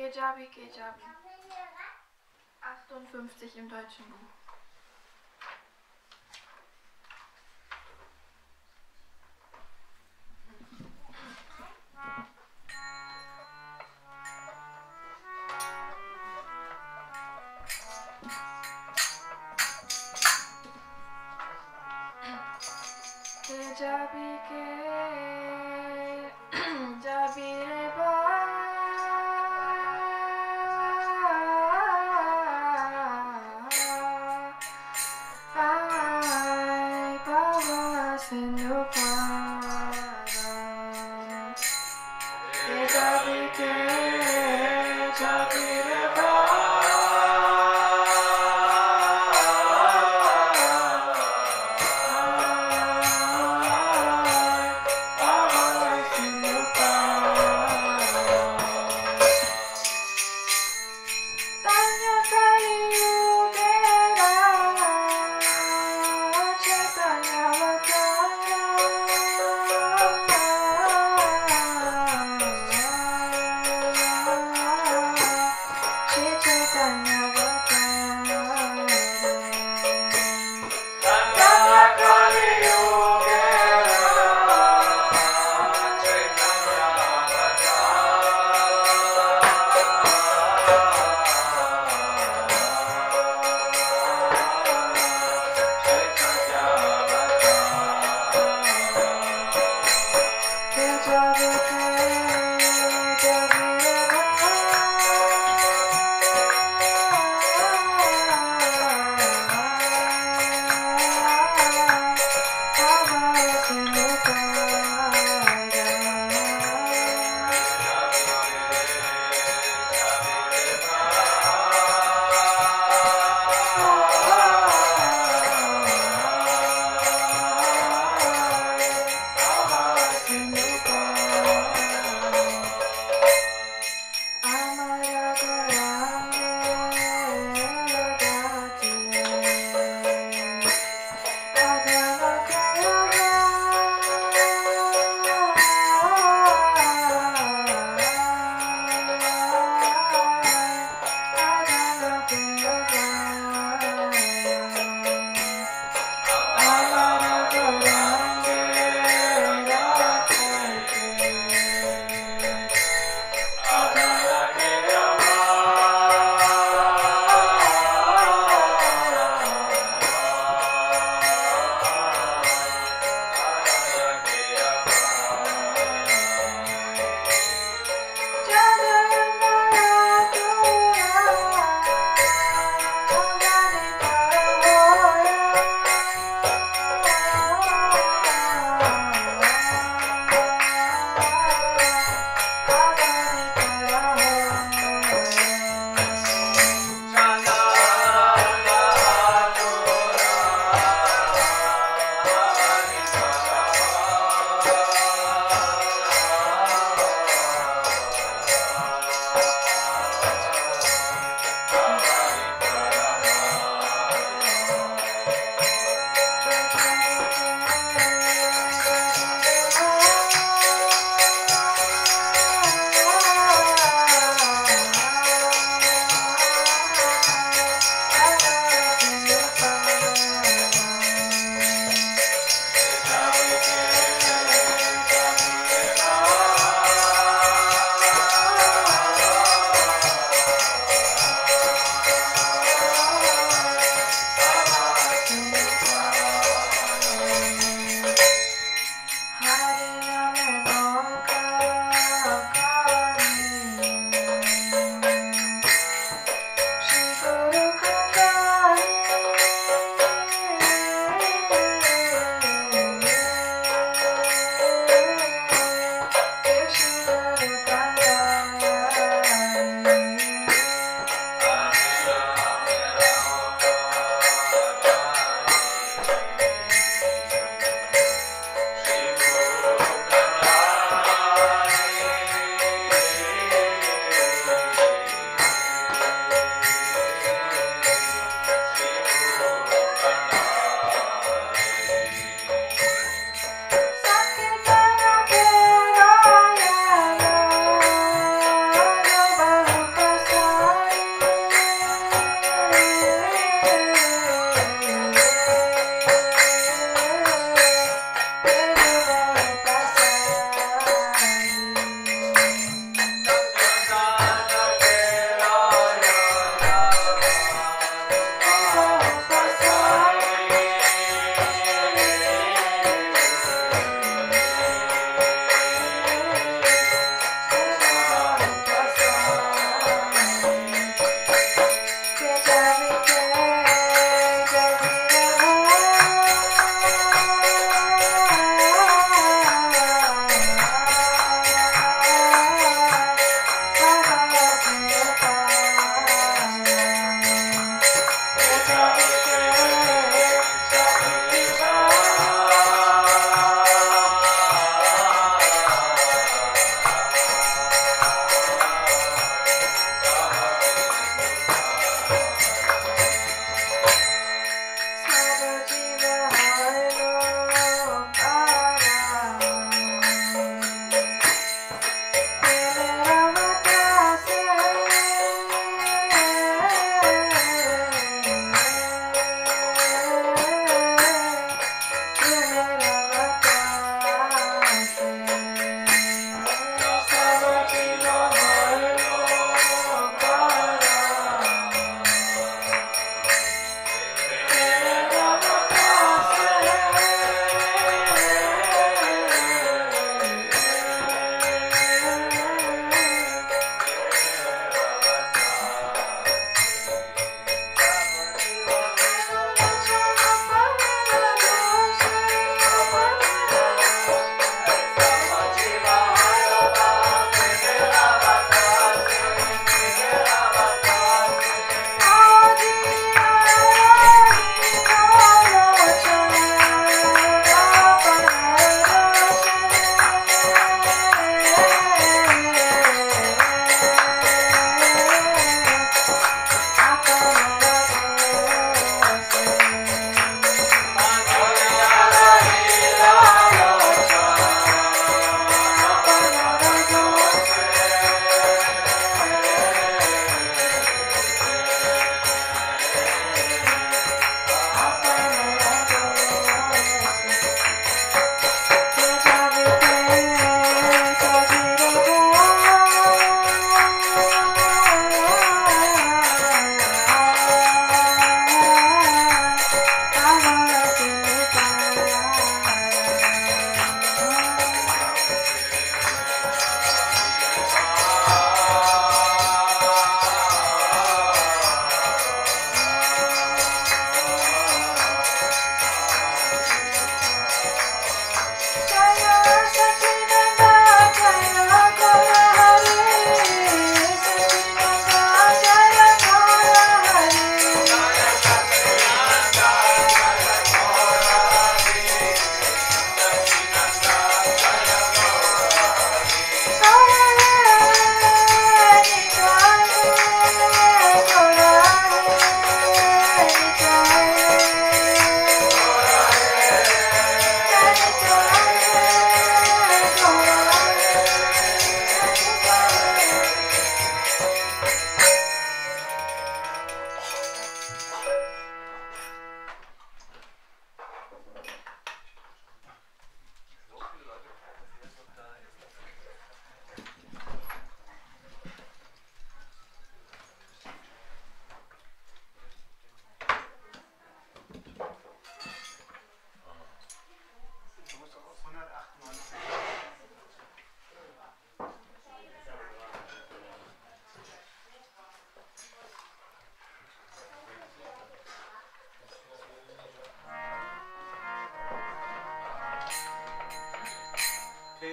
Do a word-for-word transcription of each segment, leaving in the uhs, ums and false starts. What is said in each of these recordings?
Kejabi, Kejabi. achtundfünfzig im deutschen Buch. Kejabi, Kejabi, Reba. Ay, Baba, Senupara. Kejabi, Kejabi, Reba.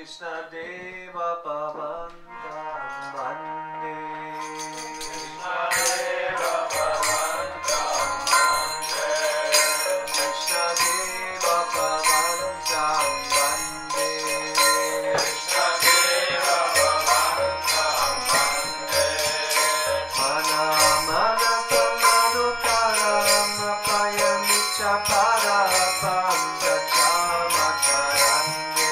Krishna Deva Bhavantam Vande. Krishna Deva Bhavantam Vande. Krishna Deva Bhavantam Vande. Krishna Deva Bhavantam Vande. Mana Mana Samado Karama Payamicha Parapanda Chama Karande.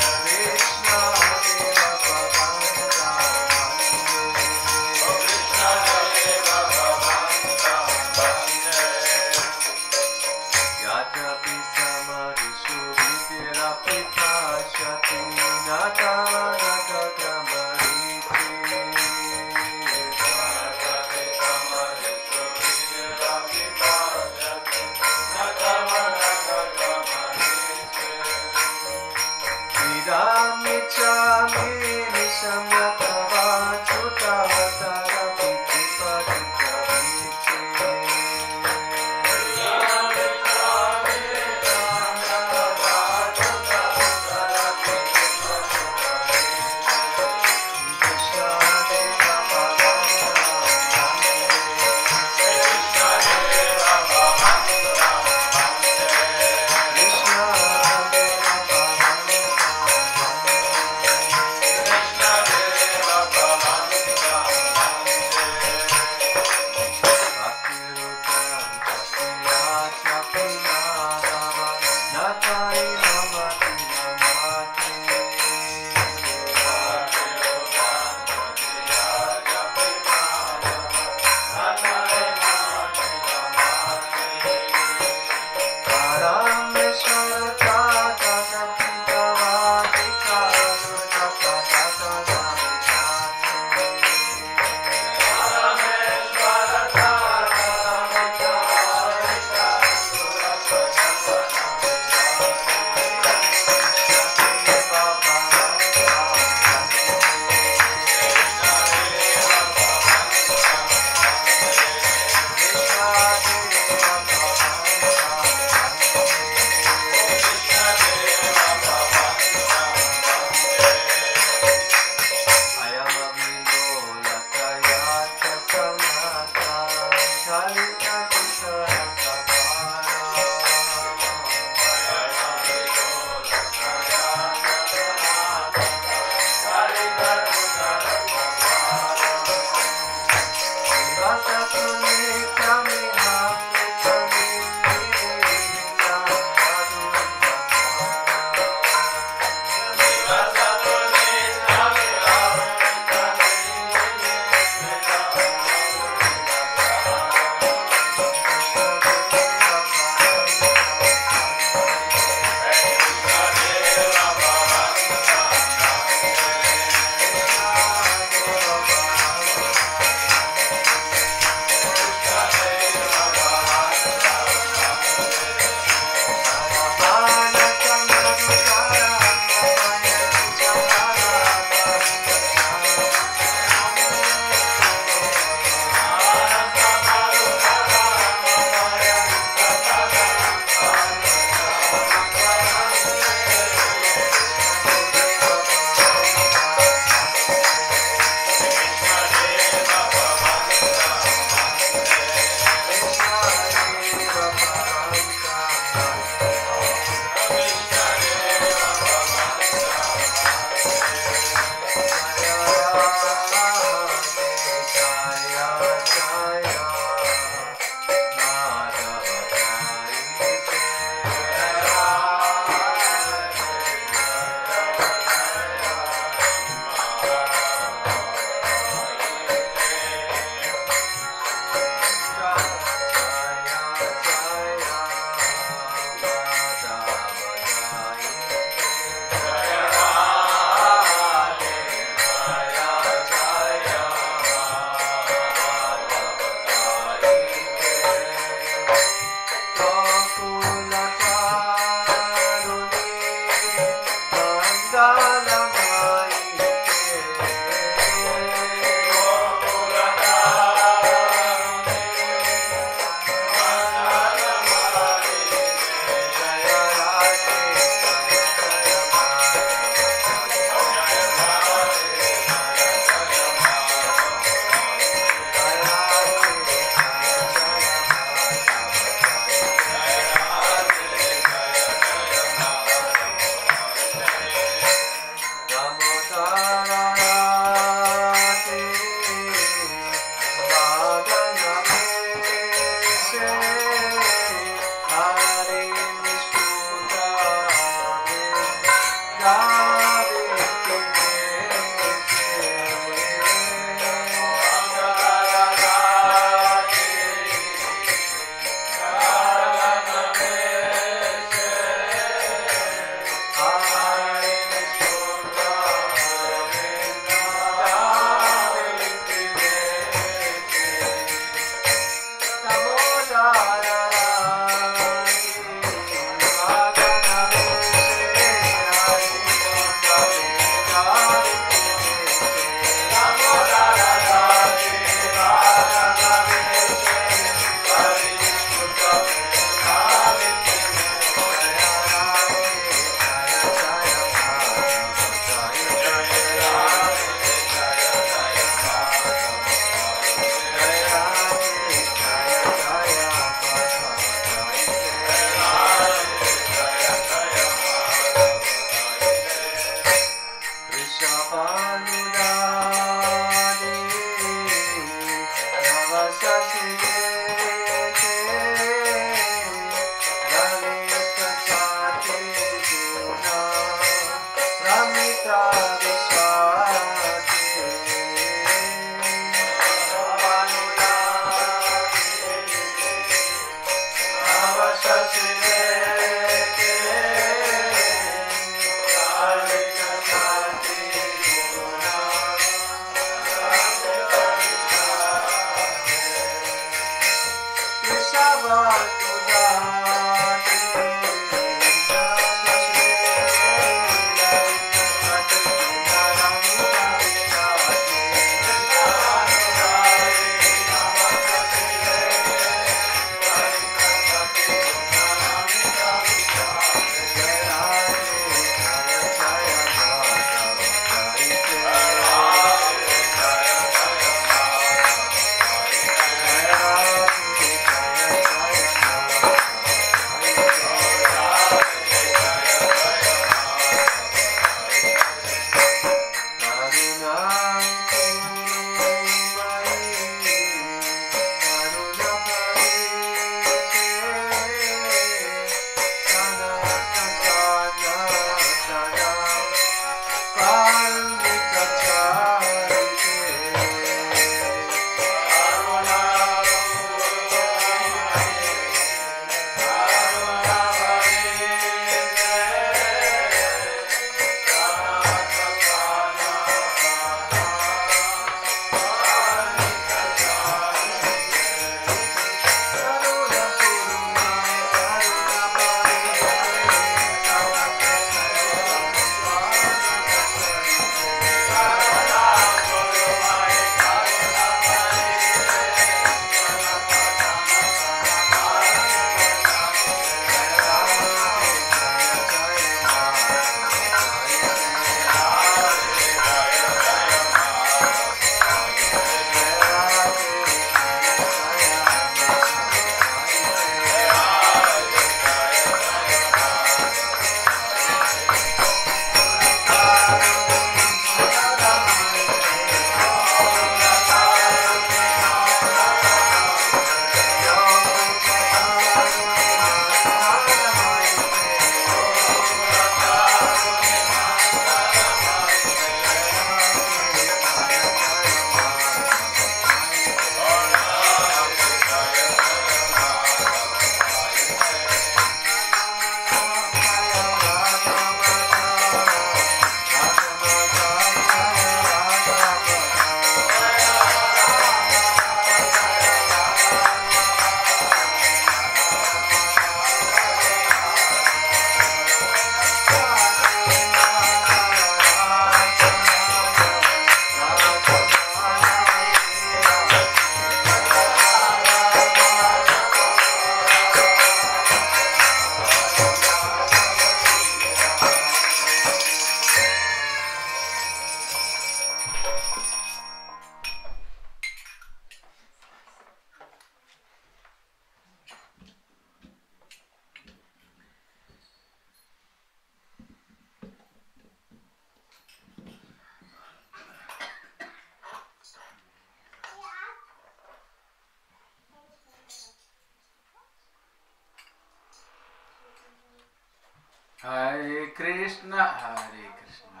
Hare Krishna, Hare Krishna,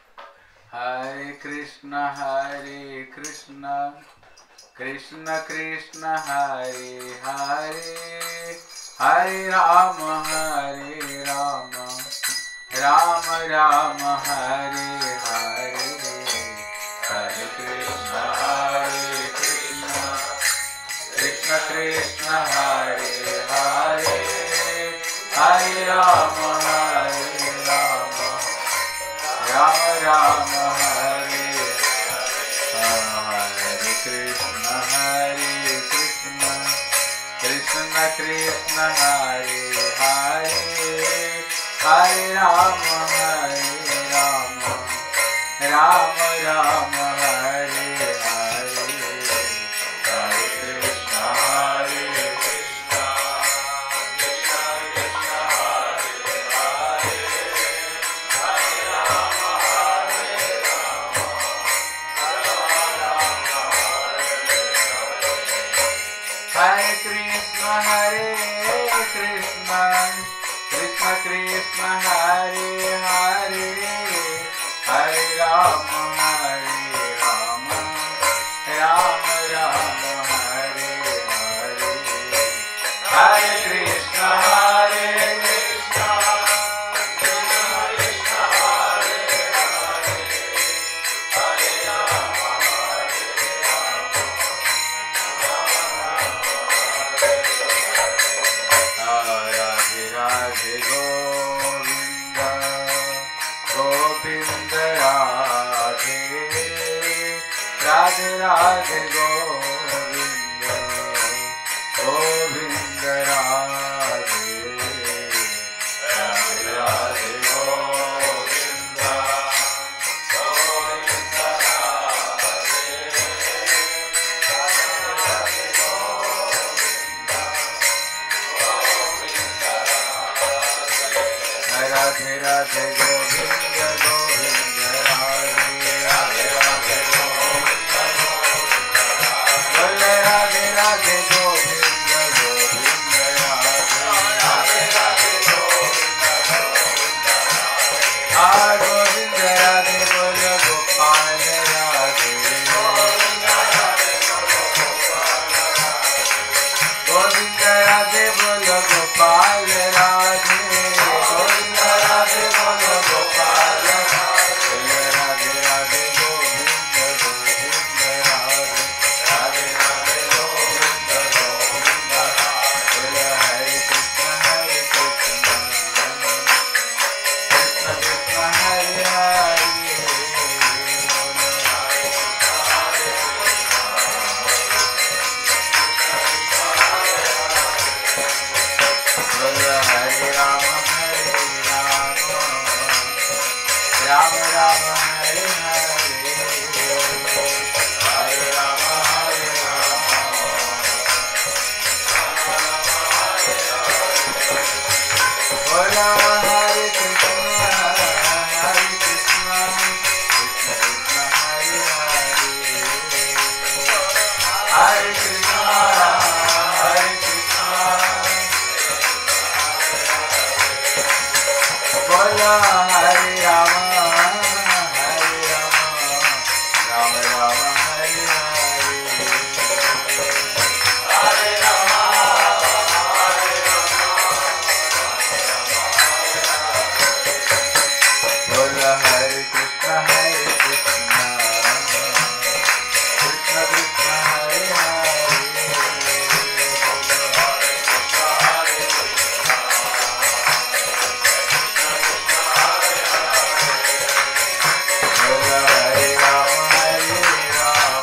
Hare Krishna, Hare Krishna, Krishna Krishna, Hare Hare, Hare Rama, Hare Rama, Rama Rama, Hare Hare, Hare Krishna, Hare Krishna, Krishna Krishna, Hare Hare, Hare Rama, Hare Rama, Rama Rama, Hare Hare Krishna, Hare Krishna, Krishna Krishna, Hare Hare, Hare Rama, Hare Rama, Rama Rama, Hare Hare, Hare Krishna, Hare Krishna, Hare Krishna, Hare Krishna, Krishna Krishna, Hare Hare, Hare Rama, Hare Rama, Rama Rama, Hare Hare, Hare Krishna, Hare Krishna, Krishna Krishna, Hare Hare, Hare Rama, Hare Rama, Rama Rama, Hare Hare. Radhe Govind Govind Radhe Radhe Radhe Govind Govind Radhe Radhe Radhe Govind Govind Radhe Radhe Radhe Govind Govind Radhe Radhe Radhe Govind बोले राधे राधे गोविंद गोविंद राधे राधे गोविंद आ गोविंद राधे बोलो गोपाल राधे गोविंद राधे बोलो गोपाल राधे गोविंद राधे बोलो गोपाल राधे राधे राधे गोविंद गोविंद राधे राधे राधे गोविंद गोविंद बोलो हरे कृष्ण हरे कृष्ण कृष्ण कृष्ण हरे हरे बोलो हरे राम हरे राम राम राम हरे हरे हरे राम हरे राम बोलो हरे कृष्ण हरे कृष्ण कृष्ण कृष्ण हरे हरे हरे कृष्ण हरे कृष्ण बोलो हरे राम हरे राम राम राम हरे हरे हरे राम बोलो हरे कृष्ण हरे कृष्ण कृष्ण कृष्ण हरे हरे बोलो हरे राम हरे राम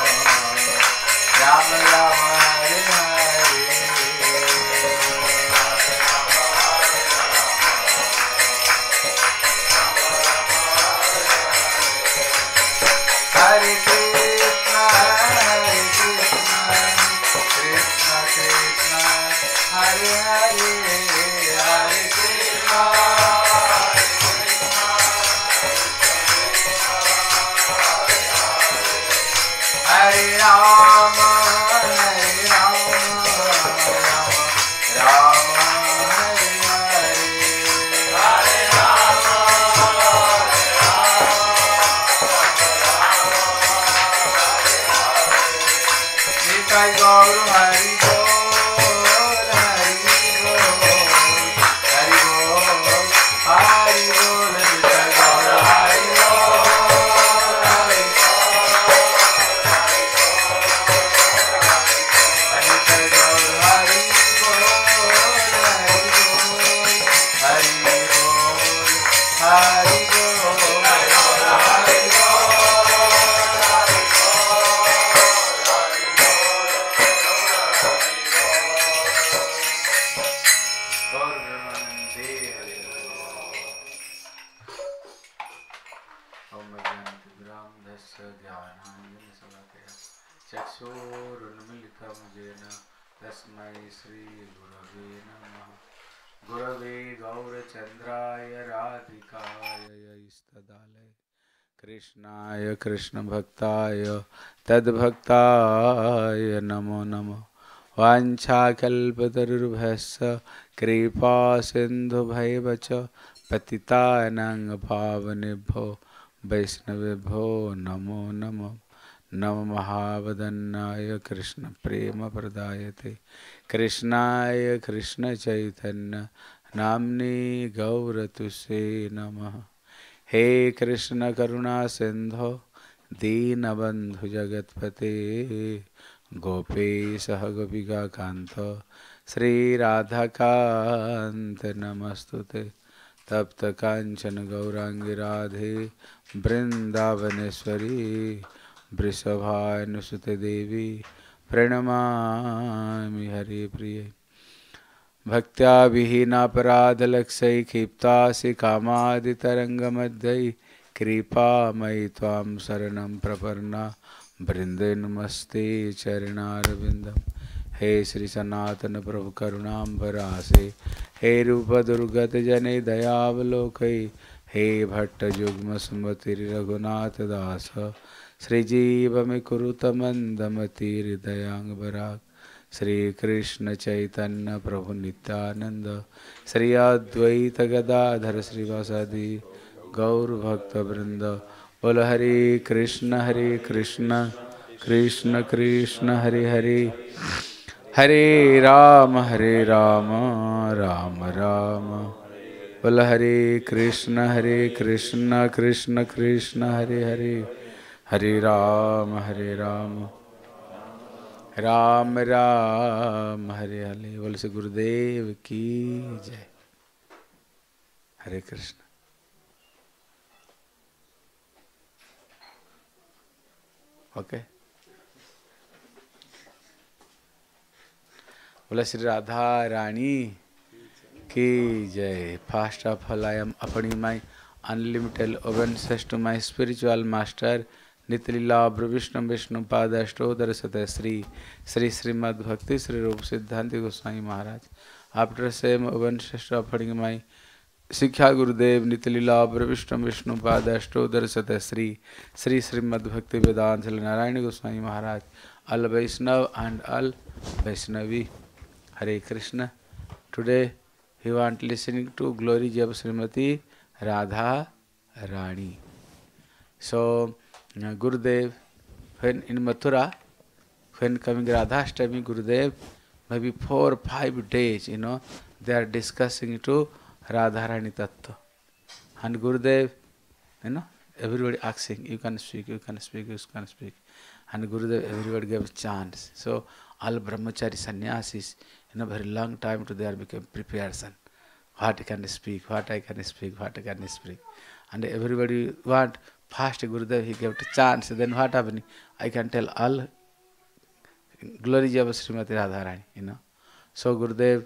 राम राम हरे हरे हरे कृष्ण हरे कृष्ण कृष्ण कृष्ण हरे हरे हरे कृष्ण हरे राम हरे राम राम राम हरे हरे हरे राम निताई गौर हरि बोल हरि बोल हरि बोल हरि बोल निताई गौर हरि बोल हरि निताई गौर हरि बोल हरि बोल हरि बोल हरि बोल हरि गौर ब्रह्मानंदे हरे ओम ज्ञानतिग्राम धस्य ज्ञानाञ्जन शलाकया चक्षुरुन्मीलितं येन तस्मै श्री गुरवे नमः गुरवे गौरचन्द्राय राधिकाय इस्तदालय कृष्णाय कृष्णभक्ताय तद्भक्ताय नमो नमः वाञ्छाकल्पतरुर्भस्य कृपा सिन्धुभैव च पतितानां पावनेभ्यो वैष्णवेभ्यो नमो नमः नमः महावदन्नाय कृष्णप्रेमप्रदायते कृष्णाय कृष्णचैतन्य नाम्ने गौरतुसे नमः हे कृष्ण करुणा सिंधो दीनबंधु जगतपते गोपेश गोपिका कांत Sri Radhakant Namastute तप्त कांचन गौरांगी राधे वृंदावनेश्वरी वृषभानुसुते देवी प्रणमामि हरि प्रिय भक्त्या विहीनापराधलक्ष्यै क्षिप्तासि कामादितरङ्गमध्यै कृपामयि त्वां शरणं प्रपन्ना वृन्दे नमस्ते चरणारविन्दम् हे श्री सनातन प्रभु करुणाम्बरासे हे रूप दुर्गत जने दयावलोकै हे भट्ट जुग्म सुमति रघुनाथ दास श्रीजीव में कुरुत मंदमति हृदयांबराग श्री कृष्ण चैतन्य प्रभु नित्यानंद श्री अद्वैत गदाधर श्रीवासादि गौर भक्त वृंद बोल हरे कृष्ण हरे कृष्ण कृष्ण कृष्ण हरे हरे हरे राम हरे राम राम राम बोल हरे कृष्ण हरे कृष्ण कृष्ण कृष्ण हरे हरे हरे राम हरे राम राम राम हरे हरे। बोल से गुरुदेव की जय। हरे कृष्ण। ओके। बोला श्री राधा रानी की जय। First of all I am अपनी my unlimited obeisances to my spiritual master Nityalila Vishnu Vishnu पादष्टोदर सतः Shri Shri Shrimad Bhakti Shri Rupa Siddhanti Goswami Maharaj. After same obeisances offering my shiksha Gurudev नित्यलीला Vishnu Vishnu पादष्टोदर सतः श्री श्री श्रीमद् भक्ति वेदांत नारायण गोस्वामी महाराज, all Vaishnav and all Vaishnavi. Hare Krishna. Today we want listening to glories of Srimati Radha Rani. So uh, Gurudev, when in Mathura, when coming Radhashtami, Gurudev, maybe four or five days, you know, they are discussing to Radharani Tattva. And Gurudev, you know, everybody asking, you can speak, you can speak, you can speak. And Gurudev, everybody gave chance. So all brahmachari sannyasis, you know, very long time to they became preparation. What I can speak, what I can speak, what I can speak. And everybody want fast Gurudev, he gave a chance. Then what happened? I can tell all glories of Srimati Radharani, you know. So Gurudev,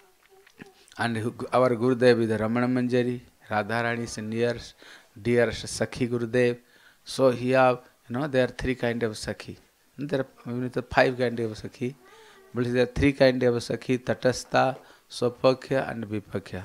and our Gurudev is the Ramana Manjari, Radharani's near, dear Sakhi Gurudev. So he have, you know, there are three kind of Sakhi. There are five kind of Sakhi. But there are three kind of Sakhi, Tatastha, Swapakhya and Vipakhya.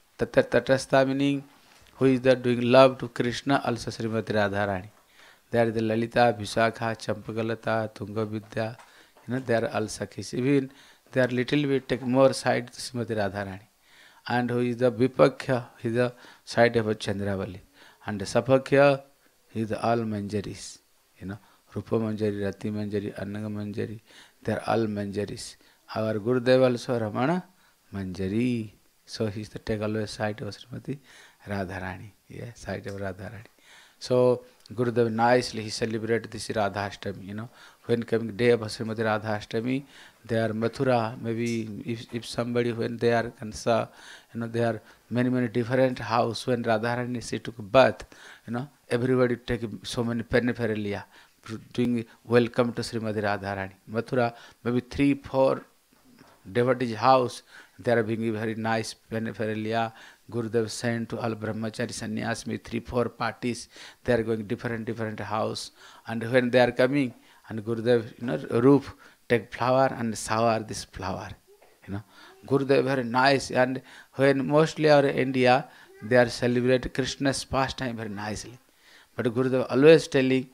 Tatastha meaning who is there doing love to Krishna, also Srimati Radharani. There is the Lalita, Vishakha, Champakalata, Tunga Vidya. You know, they are all Sakhis. Even they are little bit take more side to Srimati Radharani. And who is the Vipakhya, he is the side of Chandravali. And the Sapakhya, he is the all Manjaris. You know, Rupa Manjari, Rati Manjari, Annanga Manjari, they are all Manjaris. Our Gurudev also Ramana Manjari. So he is the take always side of Srimati Radharani. Yeah, side of Radharani. So Gurudev nicely he celebrated this Radhashtami. You know, when coming day of Srimati Radhashtami, they are Mathura. Maybe if if somebody when they are Kansa, you know, there are many many different house when Radharani she took birth. You know, everybody take so many paraphernalia doing welcome to Srimati Radharani. Mathura, maybe three four devotees house. They are being very nice paraphernalia. Gurudev sent to all brahmachari sannyas, maybe three, four parties. They are going different, different house. And when they are coming, and Gurudev, you know, Roop, take flower and shower this flower. You know, Gurudev very nice. And when mostly our India, they are celebrate Krishna's pastime very nicely. But Gurudev always telling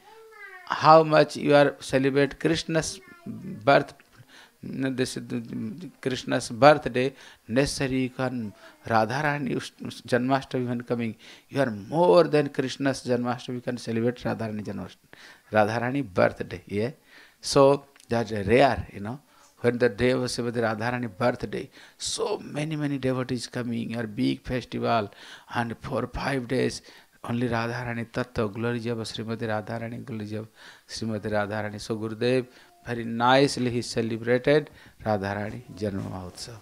how much you are celebrate Krishna's birth. This Krishna's birthday, necessary can Radharani Janmashtami when coming. You are more than Krishna's Janmashtami, you can celebrate Radharani Janmashtami, Radharani birthday. Yeah, so that's rare, you know. When the day of Srimati Radharani birthday, so many many devotees coming, a big festival, and for five days only Radharani Tattva, glory of Srimati Radharani, glory of Srimati Radharani. So Gurudev very nicely he celebrated Radharani Janma Mahotsav.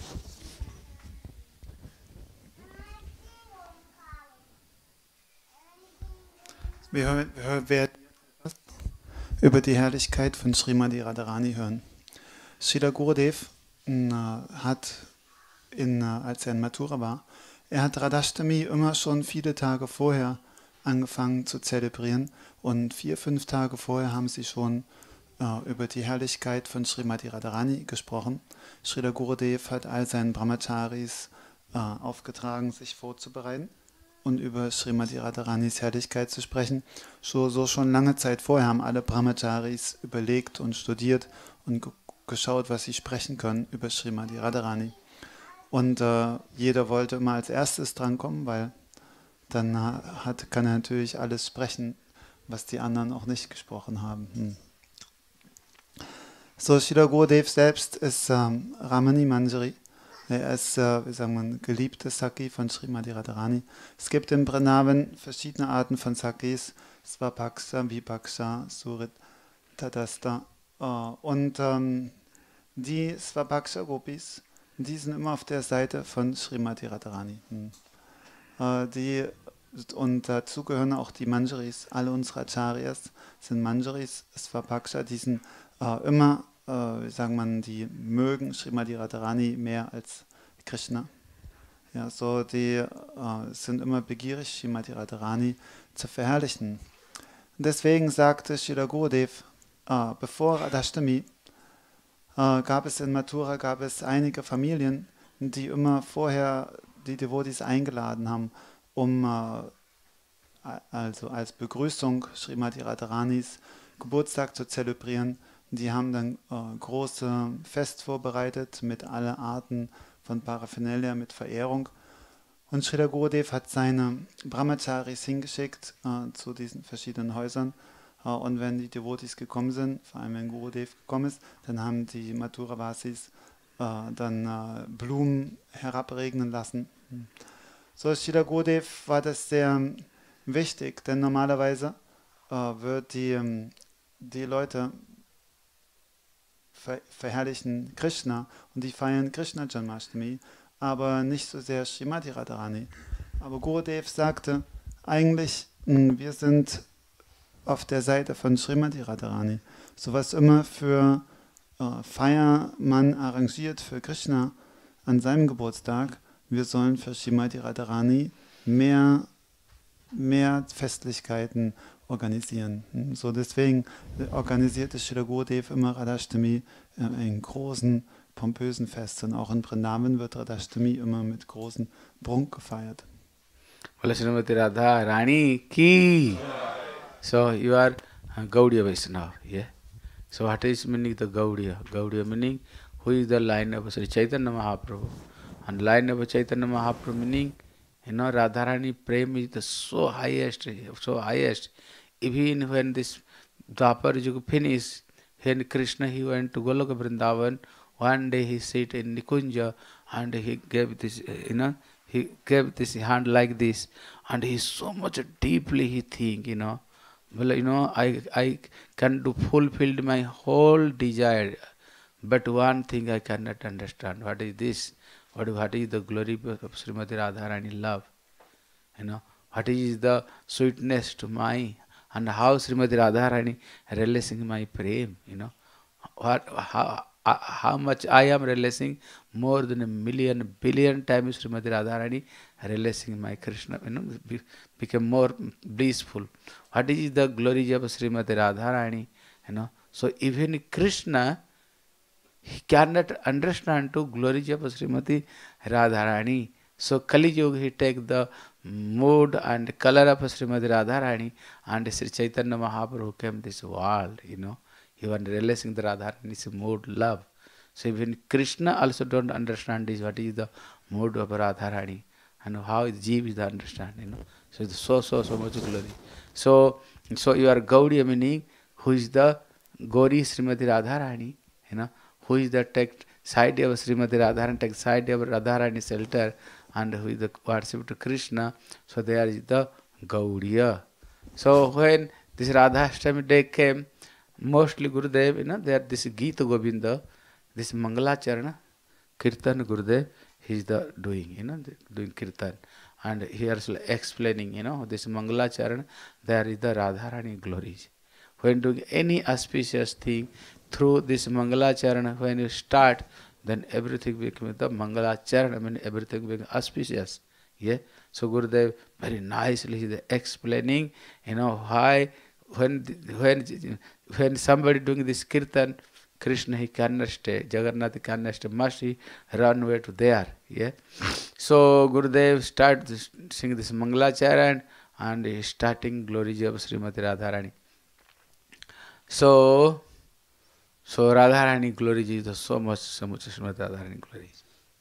Wir, wir werden über die Herrlichkeit von Srimati Radharani hören. Srila Gurudev äh, hat, in, äh, als er in Mathura war, er hat Radhashtami immer schon viele Tage vorher angefangen zu zelebrieren und vier, fünf Tage vorher haben sie schon äh, über die Herrlichkeit von Srimati Radharani gesprochen. Srila Gurudev hat all seinen Brahmacharis äh, aufgetragen, sich vorzubereiten und über Srimati Radharanis Herrlichkeit zu sprechen. So, so schon lange Zeit vorher haben alle Brahmacharis überlegt und studiert und ge geschaut, was sie sprechen können über Srimati Radharani. Und äh, jeder wollte immer als erstes drankommen, weil dann hat, kann er natürlich alles sprechen, was die anderen auch nicht gesprochen haben. Hm. So, Srila Gurudev selbst ist ähm, Ramani Manjari. Er ist, äh, wie sagen wir, geliebte Saki von Srimati Radharani. Es gibt in Vrindavan verschiedene Arten von Sakis, Svapaksha, Vipaksha, Surit, Tadasta. Uh, und ähm, die Svapaksha Gopis, die sind immer auf der Seite von Srimati Radharani. Hm. Uh, die, und dazu gehören auch die Manjaris. Alle unsere Acharyas sind Manjaris, Svapaksha, die sind uh, immer, uh, wie sagen man, die mögen Srimati Radharani mehr als Krishna. Ja, so die uh, sind immer begierig, Srimati Radharani zu verherrlichen. Und deswegen sagte Srila Gurudev, Uh, bevor Radhashtami uh, gab es in Mathura gab es einige Familien, die immer vorher die Devotis eingeladen haben, um uh, also als Begrüßung Srimati Radharanis Geburtstag zu zelebrieren. Die haben dann uh, große Fest vorbereitet mit aller Arten von Paraphernalia, mit Verehrung. Und Srila Gurudev hat seine Brahmacharis hingeschickt uh, zu diesen verschiedenen Häusern. Und wenn die Devotis gekommen sind, vor allem wenn Gurudev gekommen ist, dann haben die Mathura-Vasis äh, dann äh, Blumen herabregnen lassen. So, Srila Gurudev war das sehr wichtig, denn normalerweise äh, wird die, die Leute ver verherrlichen Krishna und die feiern Krishna Janmashtami, aber nicht so sehr Srimati Radharani. Aber Gurudev sagte, eigentlich, mh, wir sind auf der Seite von Srimati Radharani. So was immer für äh, Feier man arrangiert für Krishna an seinem Geburtstag, wir sollen für Srimati Radharani mehr, mehr Festlichkeiten organisieren. So deswegen organisierte Srila Gurudev immer Radhashtami äh, in großen, pompösen Festen. Auch in Vrindavan wird Radhashtami immer mit großen Prunk gefeiert. Srimati Radharani ki. So you are uh, Gaudiya Vaishnava, yeah. So what is meaning the Gaudiya? Gaudiya meaning who is the line of Sri Chaitanya Mahaprabhu. And line of Chaitanya Mahaprabhu meaning, you know, Radharani Prem is the so highest, so highest. Even when this Dwapar Yuga finished, when Krishna he went to Goloka Vrindavan, one day he sit in Nikunja and he gave this, you know, he gave this hand like this, and he so much deeply he think, you know. Well, you know, I, I can do fulfilled my whole desire, but one thing I cannot understand. What is this? What, what is the glory of Srimati Radharani love? You know, what is the sweetness to my, and how Srimati Radharani relishing my prem, you know. What, how, uh, how much I am relishing more than a million, billion times Srimati Radharani relishing my Krishna, you know, be, become more blissful. What is the glory of Srimati Radharani, you know. So even Krishna, he cannot understand to glory of Srimati Radharani. So Kali Yuga he take the mood and color of Srimati Radharani, and Sri Chaitanya Mahaprabhu came this world, you know. He was relishing the Radharani's mood, love. So even Krishna also don't understand this, what is the mood of Radharani, and how Jeev is the understand, you know. So it's so, so, so much glory. So, so you are Gaudiya meaning, who is the Gauri Srimati Radharani, you know, who is the take side of Srimati Radharani, take side of Radharani shelter, and who is the worship to Krishna. So there is the Gaudiya. So when this Radhashtami day came, mostly Gurudev, you know, they are this Gita Govinda, this Mangalacharana, Kirtan Gurudev, he is the doing, you know, doing Kirtan. And he is explaining, you know, this Mangalacharana, there is the Radharani glories. When doing any auspicious thing, through this Mangalacharana, when you start, then everything becomes the Mangalacharana, I mean everything becomes auspicious. Yeah. So Gurudev very nicely is explaining, you know, why when when when somebody doing this kirtan, Krishna he cannot stay, Jagannath cannot stay, must he run away to there. Yeah. So Gurudev start this, sing this Mangalacharana and he starting glories of Srimati Radharani. So so Radharani glories is so much, so much Srimati Radharani glories.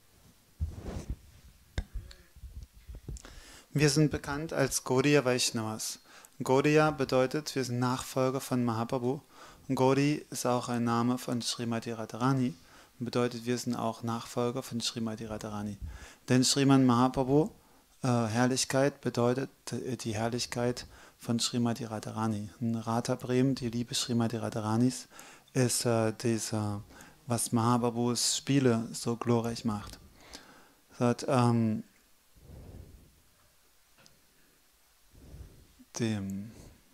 Wir sind bekannt als Gaudiya Vaishnavas. Gaudiya bedeutet, wir sind Nachfolger von Mahaprabhu. Und Gaudi ist auch ein Name von Srimati Radharani und bedeutet, wir sind auch Nachfolger von Srimati Radharani. Denn Sriman Mahaprabhu, äh, Herrlichkeit, bedeutet äh, die Herrlichkeit von Srimati Radharani. Radha Prem, die Liebe Srimati Radharanis, ist äh, dieser, was Mahaprabhus Spiele so glorreich macht. Das, ähm, dem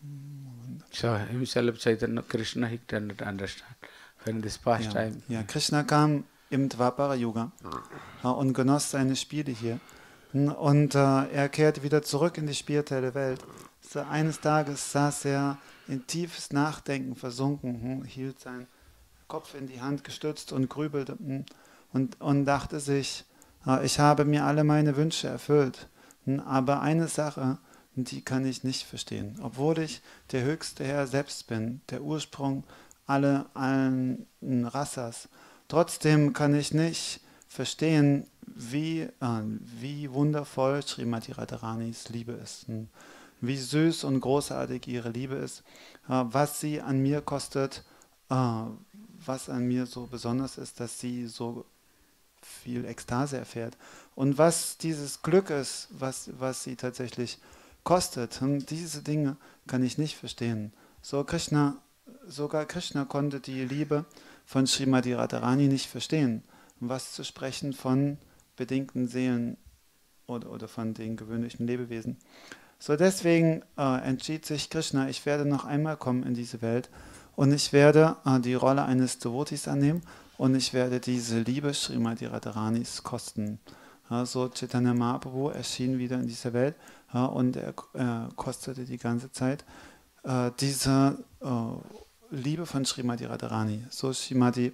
So himself Chaitanya Krishna he cannot understand when this pastime. Ja, ja, Krishna kam im Dwapara Yuga ja, und genoss seine Spiele hier. Und äh, er kehrte wieder zurück in die spirituelle Welt. So, eines Tages saß er in tiefes Nachdenken versunken, hm, hielt seinen Kopf in die Hand gestützt und grübelte hm, und, und dachte sich, äh, ich habe mir alle meine Wünsche erfüllt. Hm, aber eine Sache, die kann ich nicht verstehen. Obwohl ich der höchste Herr selbst bin, der Ursprung aller allen Rassas, trotzdem kann ich nicht verstehen, wie, äh, wie wundervoll Srimati Radharanis Liebe ist, wie süß und großartig ihre Liebe ist, äh, was sie an mir kostet, äh, was an mir so besonders ist, dass sie so viel Ekstase erfährt und was dieses Glück ist, was, was sie tatsächlich kostet. Und diese Dinge kann ich nicht verstehen. So Krishna, sogar Krishna konnte die Liebe von Srimati Radharani nicht verstehen. Was zu sprechen von bedingten Seelen oder, oder von den gewöhnlichen Lebewesen. So deswegen äh, entschied sich Krishna, ich werde noch einmal kommen in diese Welt und ich werde äh, die Rolle eines Devotis annehmen und ich werde diese Liebe Srimati Radharanis kosten. Ja, so Chaitanya Mahaprabhu erschien wieder in dieser Welt ja, und er äh, kostete die ganze Zeit äh, diese äh, Liebe von Srimati Radharani. So Srimati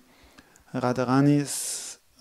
Radharanis äh,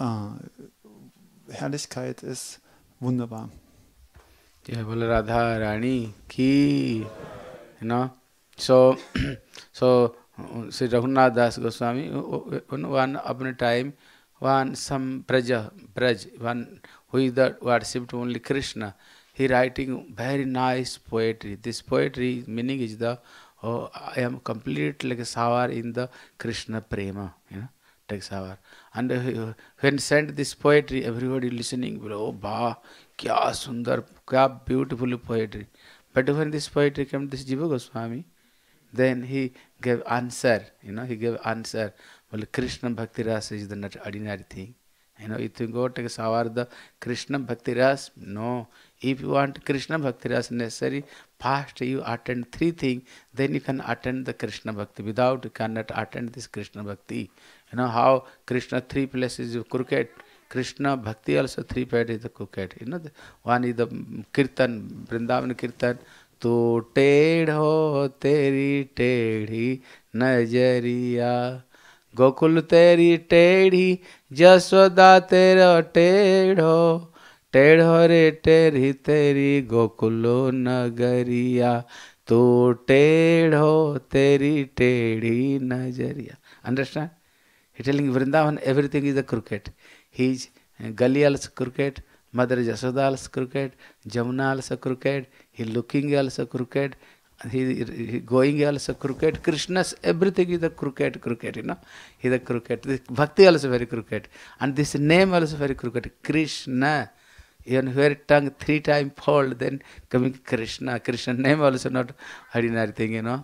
Herrlichkeit ist wunderbar. Yeah, Bola Radha Rani ki, you know. So, so Sri Raghunath Das Goswami, one upon a time, one some Praja, Praj, one who is that worshipped only Krishna, he writing very nice poetry. This poetry meaning is the, oh, I am complete like a sour in the Krishna prema, you know, like sour. And uh, when sent this poetry, everybody listening, oh, bah, kya sundar, kya beautiful poetry. But when this poetry came to this Jiva Goswami, then he gave answer, you know, he gave answer. Well, Krishna Bhakti Rasa is the not ordinary thing. You know, if you go to Savar the Krishna Bhakti Rasa, no. If you want Krishna Bhakti Rasa necessary, first you attend three things, then you can attend the Krishna Bhakti. Without you cannot attend this Krishna Bhakti. You know how Krishna three places is crooked. Krishna Bhakti also three places is the crooked. You know, the, one is the Kirtan, Vrindavan Kirtan. तो टेढ़ हो तेरी टेढ़ी नजरिया गोकुल तेरी टेढ़ी जसोदा तेरा टेढ़ो टेढ़ो रे टेढ़ी तेरी गोकुलो नगरिया तो टेढ़ो तेरी टेढ़ी नजरिया. Understand? He telling Vrindavan everything is a crooked. His Gali also crooked, Mother Jasoda also crooked, Jamuna also crooked, he looking also crooked, he, he going also crooked. Krishna's everything is a crooked, crooked, you know. He is a crooked. This Bhakti also very crooked. And this name also very crooked. Krishna. Even where tongue three times fold, then coming Krishna. Krishna name also not ordinary thing, you know.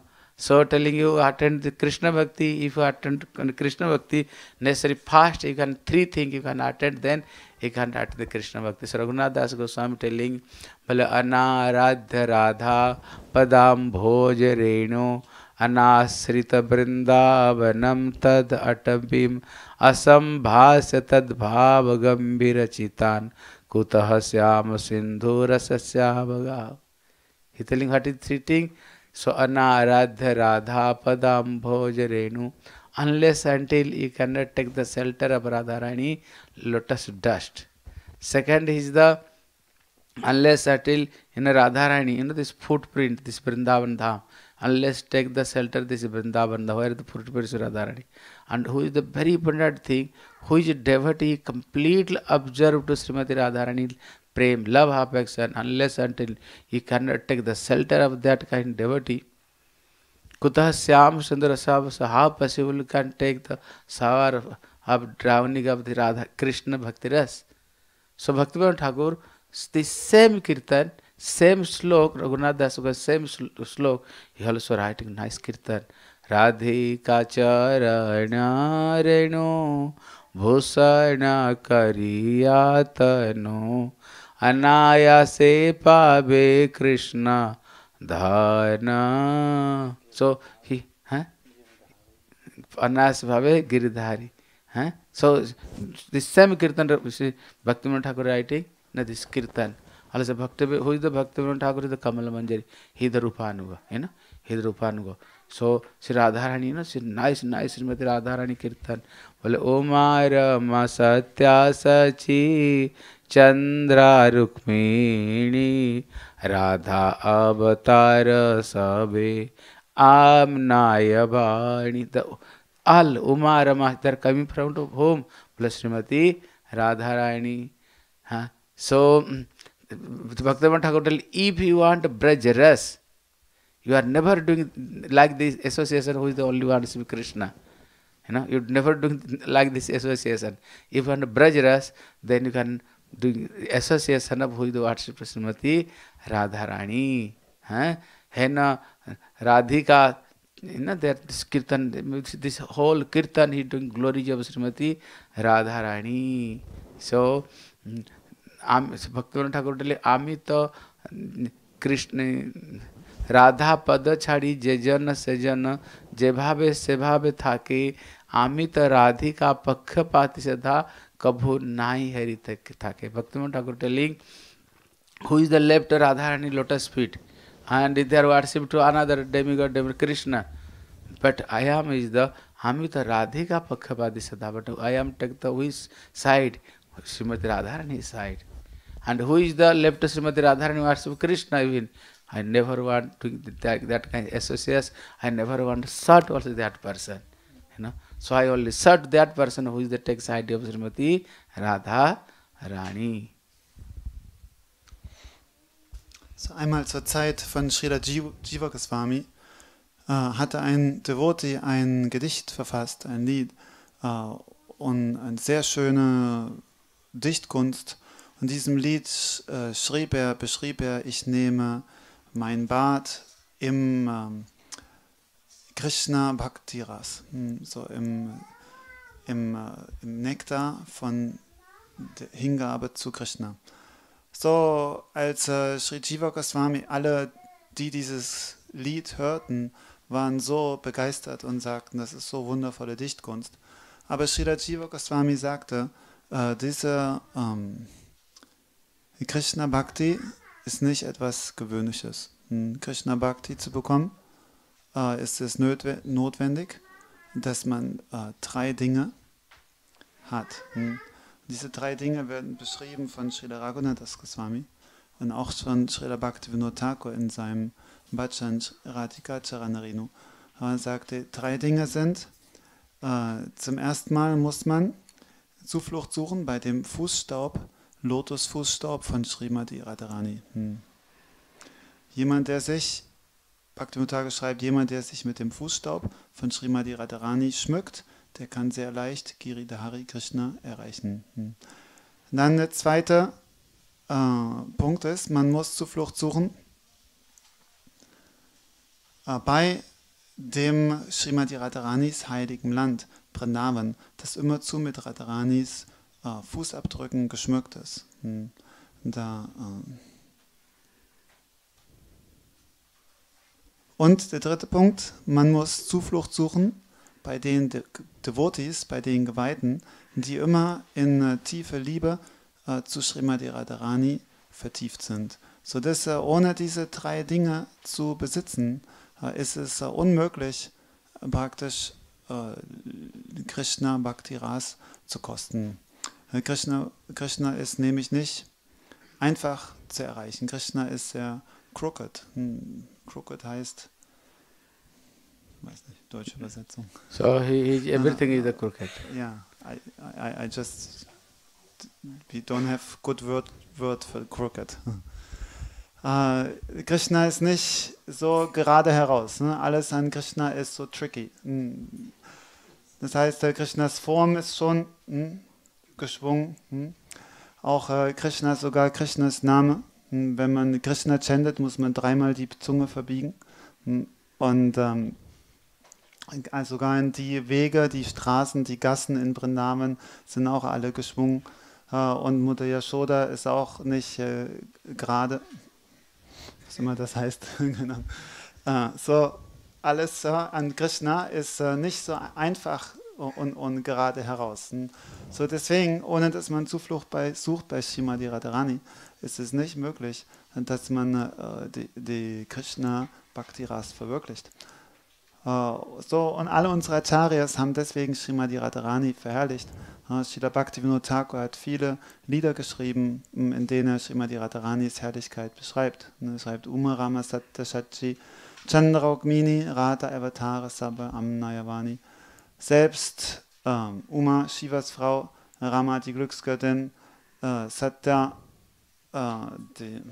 So telling you attend the Krishna Bhakti, if you attend Krishna Bhakti, necessary fast, you can three things you can attend, then you can attend the Krishna Bhakti. So Raghunath Das Goswami telling, Bale Anaradha Radha Padam Bhoj Renu Anasrita Vrindavanam Tad Atambim Asambhasya Tad Bhava Gambhira Chitan Kutaha Syama Sindhu Rasasya Bhaga. He telling what is three things. So Anaradha Radha Padam Bhoj Renu, unless until you cannot take the shelter of Radharani lotus dust. Second is the unless until in a Radharani, you know this footprint, this Vrindavan Dham, unless take the shelter, this Vrindavan Dham, where the footprint is Radharani. And who is the very important thing, who is a devotee completely observed to Srimati Radharani Prem, love, affection, unless until you cannot take the shelter of that kind of devotee. Kutah Syam Sundara Sabasa, how possible you can take the sour of, of drowning of the Radha Krishna Bhakti Ras? So Bhaktivinoda Thakur, the same kirtan, same slok, Raghunath Das Goswami, same slok, he also writing nice kirtan. Radhika Charana Renu Bhusana Kariyatano Anayase Pabe Krishna Dharna. So he, huh? Anayase Pabe Giridhari. Huh? So this same kirtan, Bhaktivinoda Thakur writing, no, this kirtan. Also Bhakti, who is the Bhaktivinoda Thakur? Is the Kamala Manjari. He the Rupanuga, you know, he the Rupanuga. So Sri Radharani, you know, she nice, nice Srimati Radharani kirtan. Bole Omara Masatya Sachi Chandra Rukmini Radha Avatar Sabe Amnaya Bani. The all Umara, they are coming from whom? Plus Srimati Radharani. Huh? So Bhaktivinoda Thakur tell, if you want Braj Ras, you are never doing like this association who is the only one, Sri Krishna. You know, you're never doing like this association. If you want Braj Ras, then you can do association of who is the worship Srimati Radharani. Huh? Hena Radhika, you know, that this kirtan, this whole kirtan he doing glory of Srimati Radharani. So Bhaktivinoda Thakur tell, Ami to Krishna Radha पद छाड़ी जे जन से जन जे भावे से भावे थाके आमित राधिका पक्षपाती सदा कभू नाई हरि थाके. Bhaktivinoda Thakur telling, who is the left Radharani lotus feet, and they are worshipped to another demigod, demigod Krishna. But I am is the Amita Radhika Pakshapati Sada, but I am take the which side? Srimati Radharani side. And who is the left Srimati Radharani worship Krishna even? I never want to that, that kind of association. I never want to search also that person. You know. So I only search that person who is the take side of Srimati Radha Rani. So einmal zur Zeit von Srila Jiva Goswami äh, hatte ein Devotee ein Gedicht verfasst, ein Lied äh, und eine sehr schöne Dichtkunst. Und in diesem Lied äh, schrieb er, beschrieb er, ich nehme mein Bad im ähm, Krishna Bhakti Ras, so im, im, äh, im Nektar von der Hingabe zu Krishna. So, als äh, Sri Jiva Goswami, alle, die dieses Lied hörten, waren so begeistert und sagten, das ist so wundervolle Dichtkunst. Aber Srila Jiva Goswami sagte, äh, diese ähm, Krishna Bhakti ist nicht etwas Gewöhnliches. Krishna Bhakti zu bekommen, äh, ist es notwendig, dass man äh, drei Dinge hat. Hm. Diese drei Dinge werden beschrieben von Srila Raghunath Das Goswami und auch von Srila Bhaktivinoda Thakur in seinem Bhajan Radhika Charanarenu. Er sagte, drei Dinge sind, äh, zum ersten Mal muss man Zuflucht suchen bei dem Fußstaub, Lotusfußstaub von Srimati Radharani. Hm. Jemand, der sich, Bhaktivinoda Thakur schreibt, jemand, der sich mit dem Fußstaub von Srimati Radharani schmückt, der kann sehr leicht Giridhari Krishna erreichen. Hm. Dann der zweite äh, Punkt ist, man muss Zuflucht suchen äh, bei dem Srimati Radharanis heiligen Land, Vrindavan, das immerzu mit Radharanis äh, Fußabdrücken geschmückt ist. Hm. Da, äh Und der dritte Punkt, man muss Zuflucht suchen bei den De Devotees, bei den Geweihten, die immer in äh, tiefe Liebe äh, zu Srimati Radharani vertieft sind. Sodass äh, ohne diese drei Dinge zu besitzen, äh, ist es äh, unmöglich, äh, praktisch äh, Krishna Bhakti Ras zu kosten. Äh, Krishna, Krishna ist nämlich nicht einfach zu erreichen. Krishna ist sehr crooked. Hm, crooked heißt, weiß nicht, deutsche Übersetzung. So he, he everything is a crooked. Yeah, I, I, I just we don't have good word word for crooked. uh, Krishna ist nicht so gerade heraus. Ne? Alles an Krishna ist so tricky. Das heißt, äh, Krishnas Form ist schon hm, geschwungen. Hm? Auch äh, Krishna, sogar Krishnas Name. Hm? Wenn man Krishna chantet, muss man dreimal die Zunge verbiegen. Hm? Und ähm, also sogar in die Wege, die Straßen, die Gassen in Vrindavan sind auch alle geschwungen. Äh, und Mutter Yashoda ist auch nicht äh, gerade, was immer das heißt. Genau. äh, so, alles äh, an Krishna ist äh, nicht so einfach und, und gerade heraus. So deswegen, ohne dass man Zuflucht bei, sucht bei Srimati Radharani, ist es nicht möglich, dass man äh, die, die Krishna Bhakti Ras verwirklicht. Uh, so, und alle unsere Acharyas haben deswegen Srimati Radharani verherrlicht. Uh, Srila Bhaktivinoda Thakur hat viele Lieder geschrieben, in denen er Srimati Radharanis Herrlichkeit beschreibt. Er schreibt Uma Rama Satta Shachi Chandraugmini Radha Avatara Sabha Amnayavani. Selbst ähm, Uma, Shivas Frau, Rama, die Glücksgöttin, äh, Satya, äh, die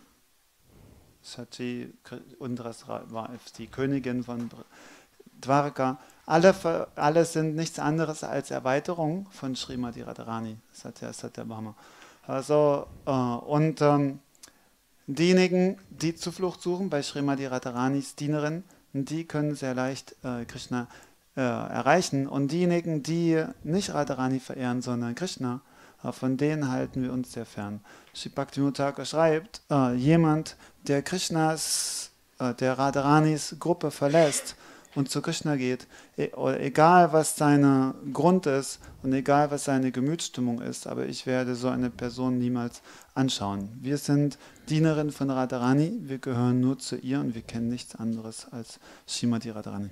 Shachi, Undras war die Königin von Dwarka. Alle, alle sind nichts anderes als Erweiterung von Srimati Radharani, Satya Satyabhama. Also, äh, und ähm, diejenigen, die Zuflucht suchen bei Srimati Radharanis Dienerin, die können sehr leicht äh, Krishna äh, erreichen. Und diejenigen, die nicht Radharani verehren, sondern Krishna, äh, von denen halten wir uns sehr fern. Sri Bhaktivinoda Thakur schreibt, äh, jemand, der Krishnas, äh, der Radharanis Gruppe verlässt und zu Krishna geht, e egal was sein Grund ist und egal was seine Gemütsstimmung ist, aber ich werde so eine Person niemals anschauen. Wir sind Dienerin von Radharani, wir gehören nur zu ihr und wir kennen nichts anderes als Srimati Radharani.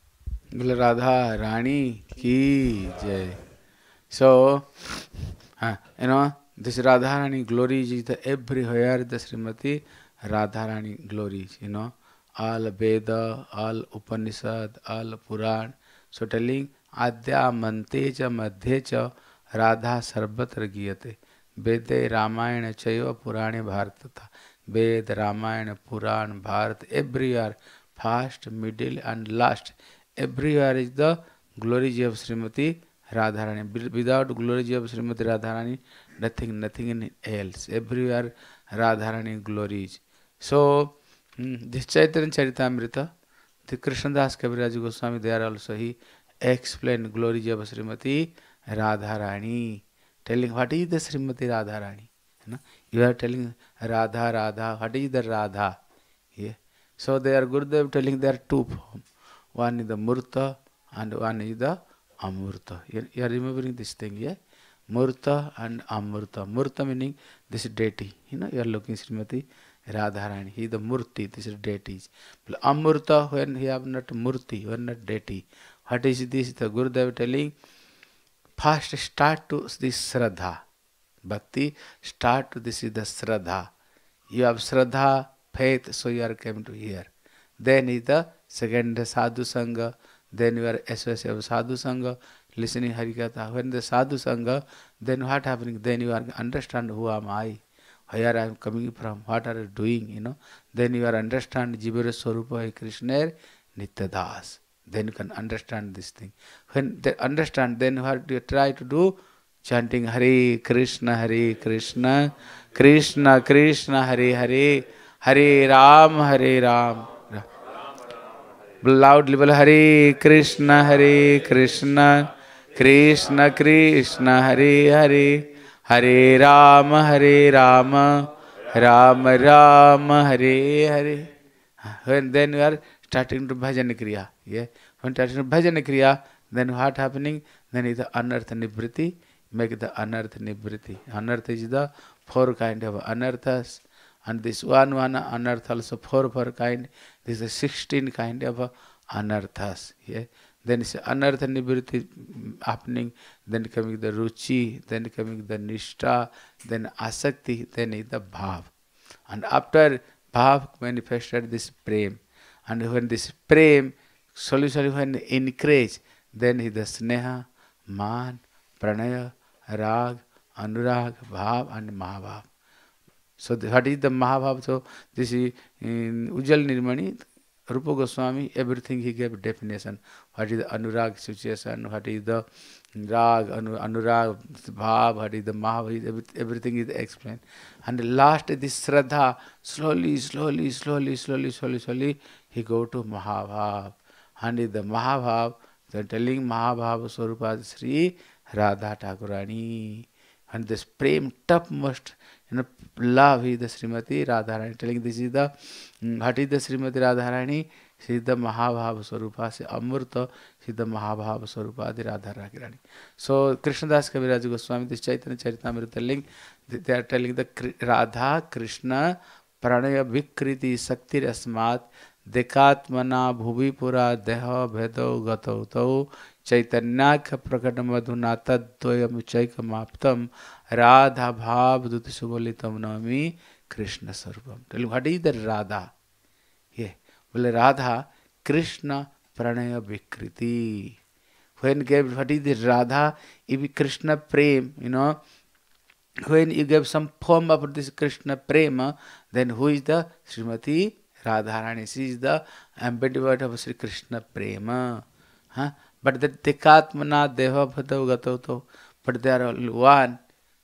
Radha Rani ki jai. So, uh, you know, this Radharani glory is the everywhere the Srimati Radharani glories, you know, all Veda, all Upanishad, all Puran. So telling Adya Mante cha Madhye cha Radha Sarvatra Giyate. Vede Ramayana Chaiva Purane Bharatata. Ved, Ramayana, Puran, Bharat, everywhere, first, middle and last. Everywhere is the glory of Srimati Radharani. Without glory of Srimati Radharani, nothing, nothing else. Everywhere Radharani glories. So, this Chaitanya Charitamrita, the Krishnadas Kaviraj Goswami, there also he explained glory of Srimati Radharani, telling what is the Srimati Radharani. You know, you are telling Radha, Radha, what is the Radha? Yeah. So they are Gurudev telling there are two forms. One is the Murta and one is the Amurta. You, you are remembering this thing, yeah? Murta and Amurta. Murta meaning this deity. You know, you are looking Srimati Radharani. He is the Murti, this is deities. But Amurta, when he have not Murti, when not deity. What is this? The Gurudev telling, first start to this Shraddha. Bhakti, start to this is the Shraddha. You have Shraddha, faith, so you are came to here. Then is the second Sadhu Sangha. Then you are associated with Sadhu Sangha, listening Harikatha. When the Sadhu Sangha, then what happening? Then you are understand who am I, where I am coming from, what are you doing, you know. Then you are understand Jivara Swarupa Krishna Nityadas. Then you can understand this thing. When they understand, then what do you try to do? Chanting Hare Krishna, Hare Krishna, Krishna Krishna, Hare Hare, Hare Ram, Hare Ram. loudly bol Hare Krishna, Hare Krishna, Krishna Krishna, Hare Hare, Hare Rama, Hare Rama, Rama Rama, Hare Hare. When then you are starting to bhajan kriya, yeah. When starting to bhajan kriya, then what happening? Then is the anartha nivriti, make the anartha nivriti. Anartha is the four kind of anarthas, and this one one anartha also four four kind. This is sixteen kind of anarthas. Yeah. Then it's anartha nivriti happening. Then coming the ruchi, then coming the nishta, then asakti, then is the bhav. And after bhav manifested this prem, and when this prem slowly when increase, then is the sneha, man, pranaya, rag, anurag, bhav and mahabhav. So the, what is the mahabhav? So this is in Ujjal Nirmani, Rupa Goswami, everything he gave definition. What is the anurag situation? What is the rag, anu, anurag, bhav? What is the mahabhav? Everything is explained. And last this shraddha, slowly, slowly, slowly, slowly, slowly, slowly, he go to mahabhav. And is the mahabhav, they are telling mahabhav Swarupa Sri Radha Thakurani. And this prem topmost, you know, love is the Srimati Radharani. Telling this is the, what is the Srimati Radharani? She is the Mahabhava Swarupa, she Amurta, she is the Mahabhava Swarupa, the Radharani. So, Krishnadas Kaviraj Goswami, this Chaitanya Charitamrita telling, they are telling the Radha, Krishna, Pranaya Vikriti, Sakti Asmat, Dekatmana, Bhuvipura, Deha, Bhedo, Gato, Tau, Chaitanyaka Prakadamadhuna Taddoyam Chaikamaptam Radha Bhav Dutisubolitam Nami Krishna Sarvam. Tell you what is the Radha? Yeah. Well, Radha Krishna Pranaya Vikriti. When gave what is the Radha? If Krishna Prem, you know, when you gave some form of this Krishna Prema, then who is the Srimati Radharani? She is the embodiment of Sri Krishna Prema. Huh? But the Dekatmana Deva Bhadav Gatoto, but they are all one,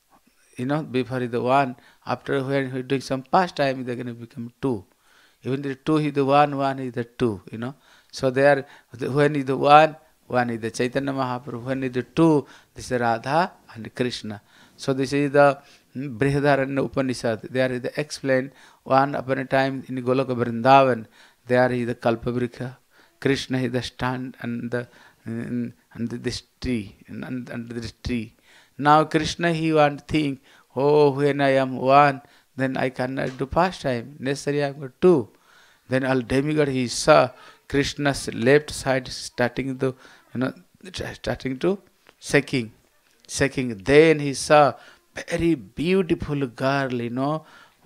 you know, before is the one, after when he doing some pastime, they are going to become two. Even the two is the one, one is the two, you know. So they are, when is the one, one is the Chaitanya Mahaprabhu, when is the two, this is Radha and Krishna. So this is the Brihadaranya Upanishad. There is the explained, one upon a time in Goloka Vrindavan, there is the Kalpavrikha, Krishna is the stand and the and this tree, and under this tree. Now Krishna he want to think, oh, when I am one, then I cannot do pastime. Necessary I got two. Then all demigod he saw Krishna's left side starting to, you know, starting to shaking, shaking. Then he saw very beautiful girl, you know,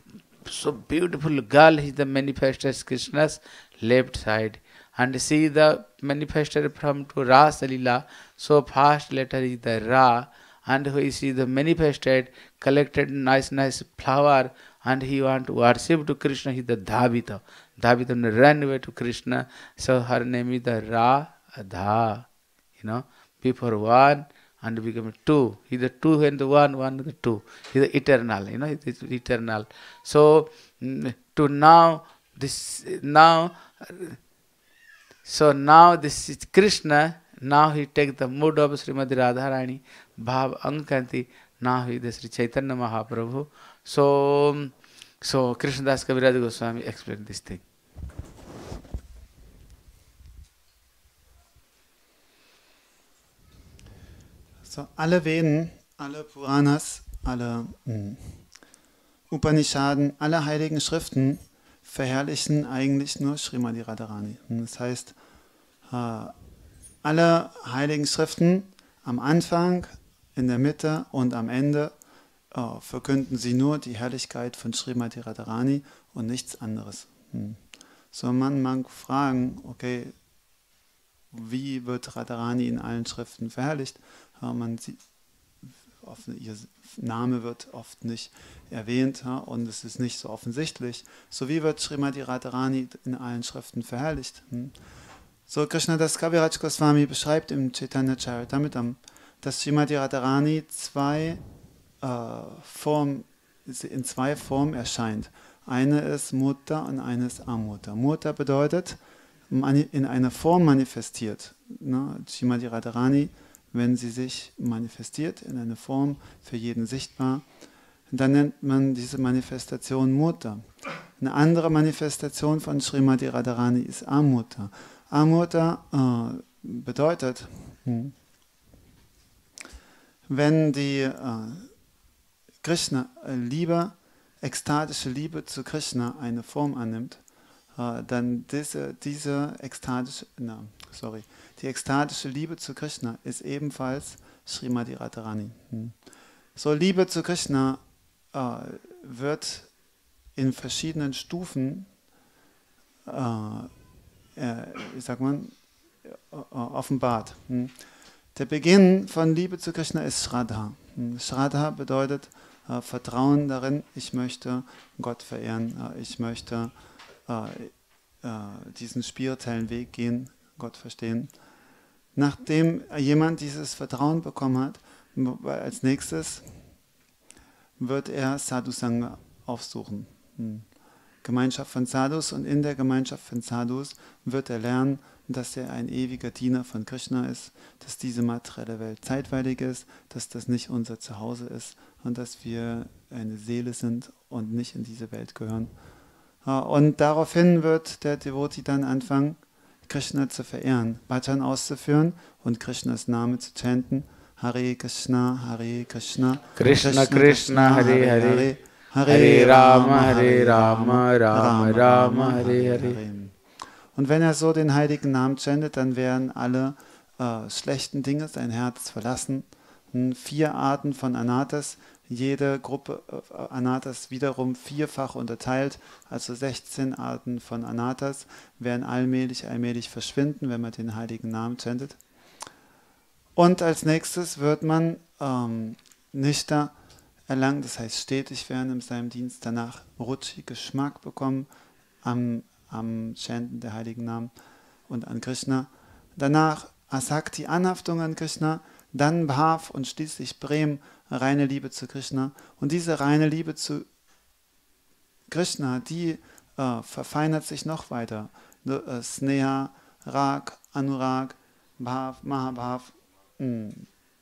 so beautiful girl is the manifested Krishna's left side. And see the manifested from to Rasa Lila, so first letter is the Ra, and we see the manifested, collected nice, nice flower, and he want to worship to Krishna, he is the Dhavita. Dhavita run away to Krishna, so her name is the Radha, you know, before one and become two. He is the two and the one, one and the two. He is the eternal, you know, it is eternal. So, to now, this, now, so now this is Krishna, now he takes the mood of Srimati Radharani, Bhav Ankanti, now he is the Sri Chaitanya Mahaprabhu. So, so Krishnadas Kaviraj Goswami explained this thing. So, alle Veden, alle Puranas, alle mh, Upanishaden, alle heiligen Schriften verherrlichen eigentlich nur Srimati Radharani. Das heißt, alle heiligen Schriften am Anfang, in der Mitte und am Ende verkünden sie nur die Herrlichkeit von Srimati Radharani und nichts anderes. So, man mag fragen, okay, wie wird Radharani in allen Schriften verherrlicht? Man sieht, ihr Name wird oft nicht erwähnt, ja, und es ist nicht so offensichtlich. So wie wird Srimati Radharani in allen Schriften verherrlicht? Hm? So Krishnadas Kaviraj Goswami beschreibt im Chaitanya Charitamrita, dass Srimati Radharani zwei äh, Formen, in zwei Formen erscheint. Eine ist Mutta und eine ist Amutta. Mutta bedeutet in einer Form manifestiert, ne? Srimati Radharani, wenn sie sich manifestiert in einer Form, für jeden sichtbar, dann nennt man diese Manifestation Murta. Eine andere Manifestation von Srimati Radharani ist Amurta. Amurta äh, bedeutet, hm, wenn die äh, Krishna, äh, Liebe, ekstatische Liebe zu Krishna eine Form annimmt, äh, dann diese, diese ekstatische, na, sorry, die ekstatische Liebe zu Krishna ist ebenfalls Srimati Radharani. Hm. So, Liebe zu Krishna äh, wird in verschiedenen Stufen, äh, äh, wie sagt man, äh, offenbart. Hm. Der Beginn von Liebe zu Krishna ist Shraddha. Hm. Shraddha bedeutet äh, Vertrauen darin, ich möchte Gott verehren, äh, ich möchte äh, äh, diesen spirituellen Weg gehen, Gott verstehen. Nachdem jemand dieses Vertrauen bekommen hat, als nächstes wird er Sadhu Sangha aufsuchen. Hm. Gemeinschaft von Sadhus, und in der Gemeinschaft von Sadhus wird er lernen, dass er ein ewiger Diener von Krishna ist, dass diese materielle Welt zeitweilig ist, dass das nicht unser Zuhause ist und dass wir eine Seele sind und nicht in diese Welt gehören. Und daraufhin wird der Devotee dann anfangen, Krishna zu verehren, Bhajan auszuführen und Krishnas Name zu chanten. Hare Krishna, Hare Krishna, Krishna Krishna, Hare Hare, Hare Rama, Hare Rama, Rama Rama, Hare Hare. Und wenn er so den heiligen Namen chantet, dann werden alle äh, schlechten Dinge sein Herz verlassen. Hm, vier Arten von Anatas, jede Gruppe äh, Anatas wiederum vierfach unterteilt, also sechzehn Arten von Anatas werden allmählich, allmählich verschwinden, wenn man den heiligen Namen chantet. Und als nächstes wird man ähm, Nishta erlangen, das heißt stetig werden in seinem Dienst, danach Ruchi, Geschmack bekommen am, am Chanten der heiligen Namen und an Krishna. Danach Asakti, Anhaftung an Krishna, dann Bhav und schließlich Prem, reine Liebe zu Krishna. Und diese reine Liebe zu Krishna, die äh, verfeinert sich noch weiter. Äh, Sneha, Rag, Anurag, Bhav, Mahabhav, mh.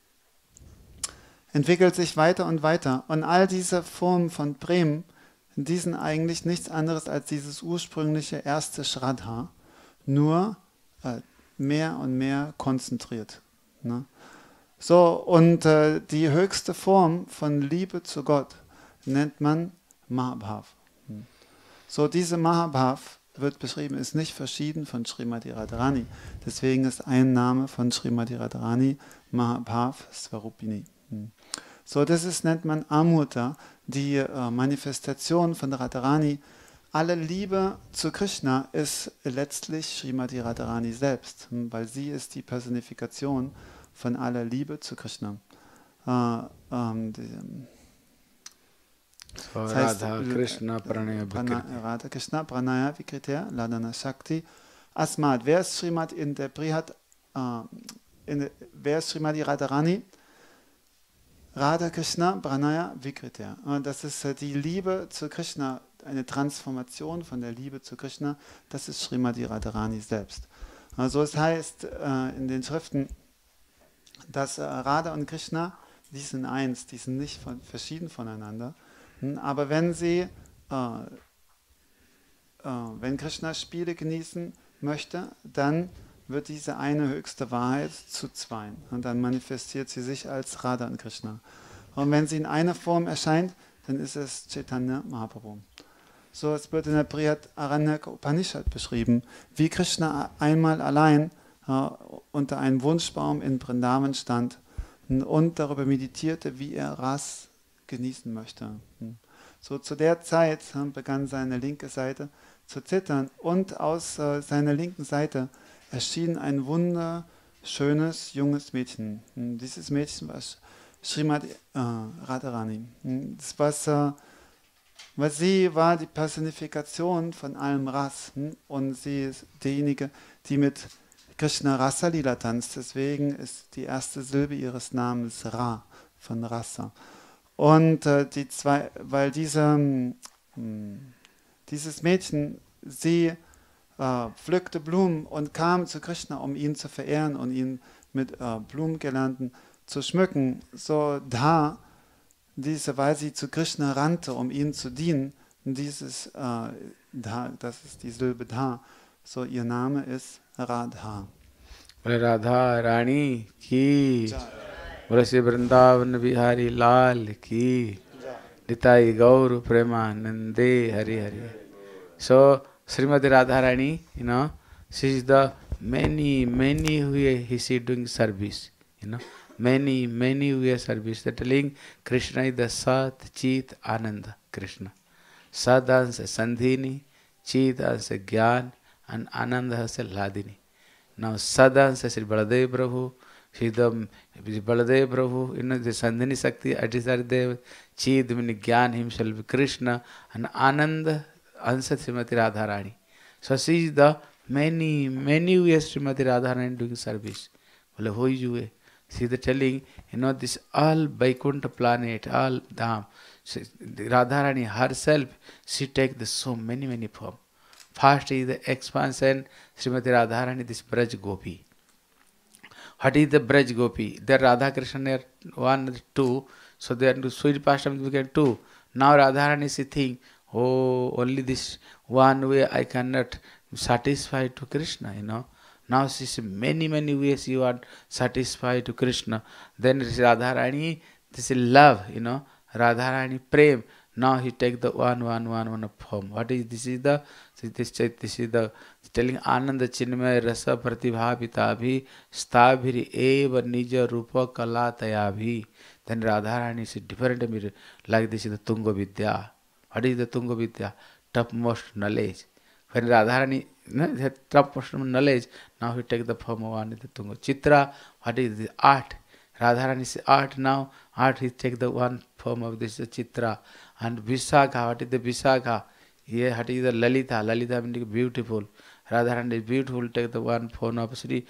entwickelt sich weiter und weiter. Und all diese Formen von Prem, die sind eigentlich nichts anderes als dieses ursprüngliche erste Shraddha, nur äh, mehr und mehr konzentriert. Ne? So, und äh, die höchste Form von Liebe zu Gott nennt man Mahabhav. Hm. So, diese Mahabhav wird beschrieben, ist nicht verschieden von Srimati Radharani. Deswegen ist ein Name von Srimati Radharani Mahabhav Swarupini. Hm. So, das ist, nennt man Amurta, die äh, Manifestation von Radharani. Alle Liebe zu Krishna ist letztlich Srimati Radharani selbst, hm, weil sie ist die Personifikation von aller Liebe zu Krishna. Äh, ähm, die, so, das heißt, Radha Krishna Pranaya Vikriti. Radha Krishna Pranaya Vikriti, Ladana Shakti. Asmat, wer ist Srimati in der Prihat, äh, in der, wer ist Srimati Radharani? Radha Krishna Pranaya Vikriti. Das ist äh, die Liebe zu Krishna, eine Transformation von der Liebe zu Krishna, das ist Srimati Radharani selbst. Also es heißt äh, in den Schriften, dass äh, Radha und Krishna, die sind eins, die sind nicht von, verschieden voneinander. Hm, aber wenn sie, äh, äh, wenn Krishna Spiele genießen möchte, dann wird diese eine höchste Wahrheit zu zweien. Und dann manifestiert sie sich als Radha und Krishna. Und wenn sie in einer Form erscheint, dann ist es Chaitanya Mahaprabhu. So, es wird in der Brihat Aranyaka Upanishad beschrieben, wie Krishna einmal allein Uh, unter einem Wunschbaum in Vrindavan stand und darüber meditierte, wie er Ras genießen möchte. So, zu der Zeit uh, begann seine linke Seite zu zittern und aus uh, seiner linken Seite erschien ein wunderschönes junges Mädchen. Und dieses Mädchen war Srimati uh, Radharani. Das was, uh, was sie war die Personifikation von allem Ras, und sie ist diejenige, die mit Krishna Rasa Lila tanzt, deswegen ist die erste Silbe ihres Namens Ra, von Rasa. Und äh, die zwei, weil diese, mh, dieses Mädchen, sie äh, pflückte Blumen und kam zu Krishna, um ihn zu verehren und ihn mit äh, Blumengirlanden zu schmücken. So da, diese, weil sie zu Krishna rannte, um ihm zu dienen, dieses äh, da, das ist die Silbe da, so ihr Name ist Radha. Radha Rani ki, Bole Shri Vrindavan Bihari Lal ki, Nitai Gaur Premanande Hari Hari. So Srimati Radharani, you know, she is the many, many way he is doing service, you know, many, many way service. The telling Krishna is the Sat, Chit, Ananda, Krishna. Sat as Sandhini, Chit as Gyan, and Ananda as Ladini. Now Sat as Sri Baladev Prabhu, she is the Baladev Prabhu, you know, the Sandhini Sakti, Adhisardev, Chit meaning Gyan himself, Krishna, and Ananda answer Srimati Radharani. So she is the many, many ways Srimati Radharani doing service. Well, who is you? She is the telling, you know, this all Vaikuntha planet, all Dham. She, Radharani herself, she takes the so many, many form. First is the expansion, Srimati Radharani, this Braj Gopi. What is the Braj Gopi? There Radha Krishna are one, two. So they are to sweet pastime we can two. Now Radharani she think, oh, only this one way I cannot satisfy to Krishna, you know. Now she says many, many ways you are satisfied to Krishna. Then Radharani, this is love, you know. Radharani Prem. Now he take the one, one, one, one form. What is this? Is the this this is the telling Ananda Chinmay Rasa Pratibhavita Stabhiri Eva Nija Rupa Kala Tayabhi. Then Radharani is different mirror. Like this is the Tunga Vidya. What is the Tunga Vidya? Topmost knowledge. When Radharani no, that topmost knowledge, now he take the form of one, the Tunga. Chitra, what is the art? Radharani is art now. Art he take the one form of this Chitra. And Visakha, what is the Visakha? Here, what is the Lalita? Lalita means beautiful. Radharani is beautiful, take the one form of Sri